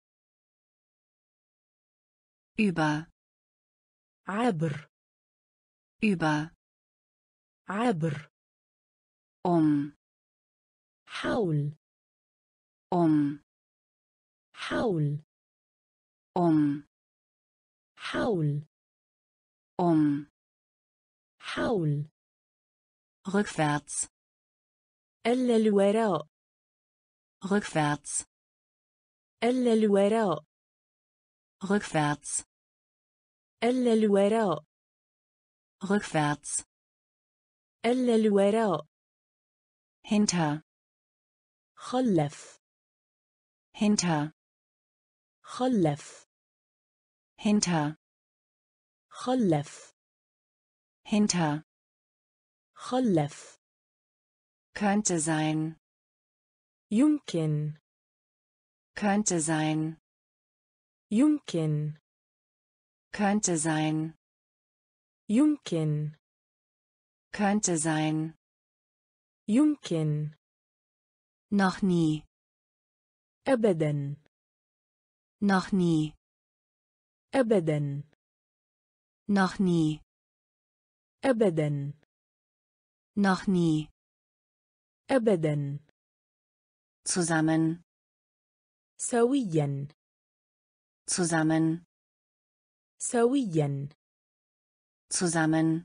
über, عبر über, عبر um, حول um, حول um, حول um, حول rückwärts, إلا الوراء rückwärts, إلا الوراء rückwärts, إلا الوراء rückwärts, إلا الوراء hinter, خلف hinter, خلف hinter, خلف hinter, خلف könnte sein, يمكن könnte sein, يمكن könnte sein, يمكن könnte sein, يمكن noch nie, أبدا noch nie, أبدا noch nie, أبدا noch nie, أبدا zusammen, سويا zusammen, سويا zusammen,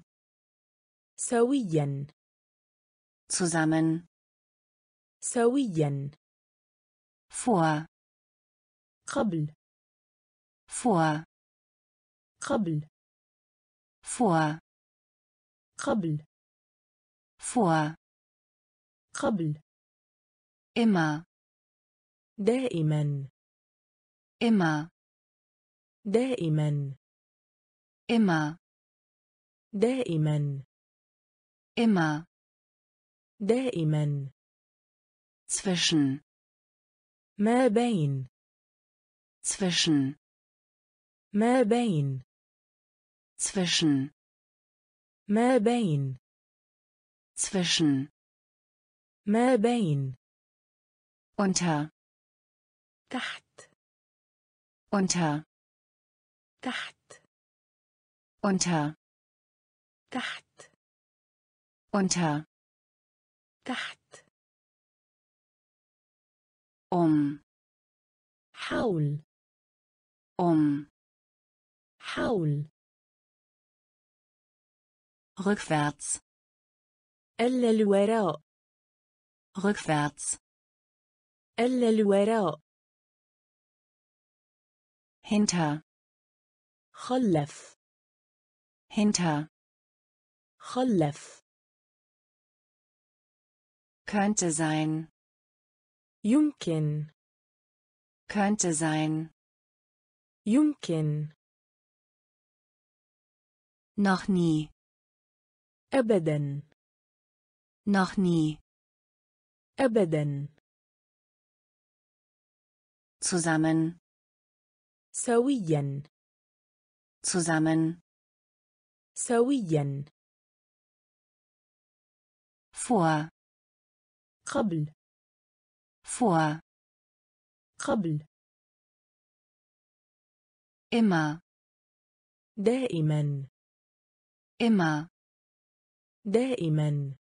سويا zusammen, سويا vor, قبل vor, قبل vor, قبل vor, قبل immer, دائما immer, دائما immer, دائما immer, دائما. zwischen ما بين. zwischen ما بين. zwischen ما بين. zwischen ما بين. unter تحت. unter تحت. unter تحت. unter تحت. um حول. um حول. rückwärts إلى الوراء. rückwärts إلى الوراء. hinter خلف. hinter خلف. könnte sein يمكن. könnte sein يمكن. noch nie أبدا. noch nie أبدا. zusammen سويا. zusammen سويا. vor قبل. vor قبل. immer دائما. immer دائما.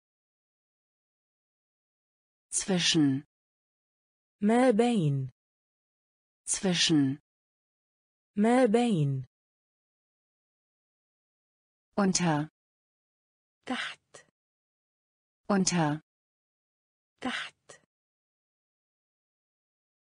zwischen ما بين. zwischen ما بين. unter تحت. unter تحت.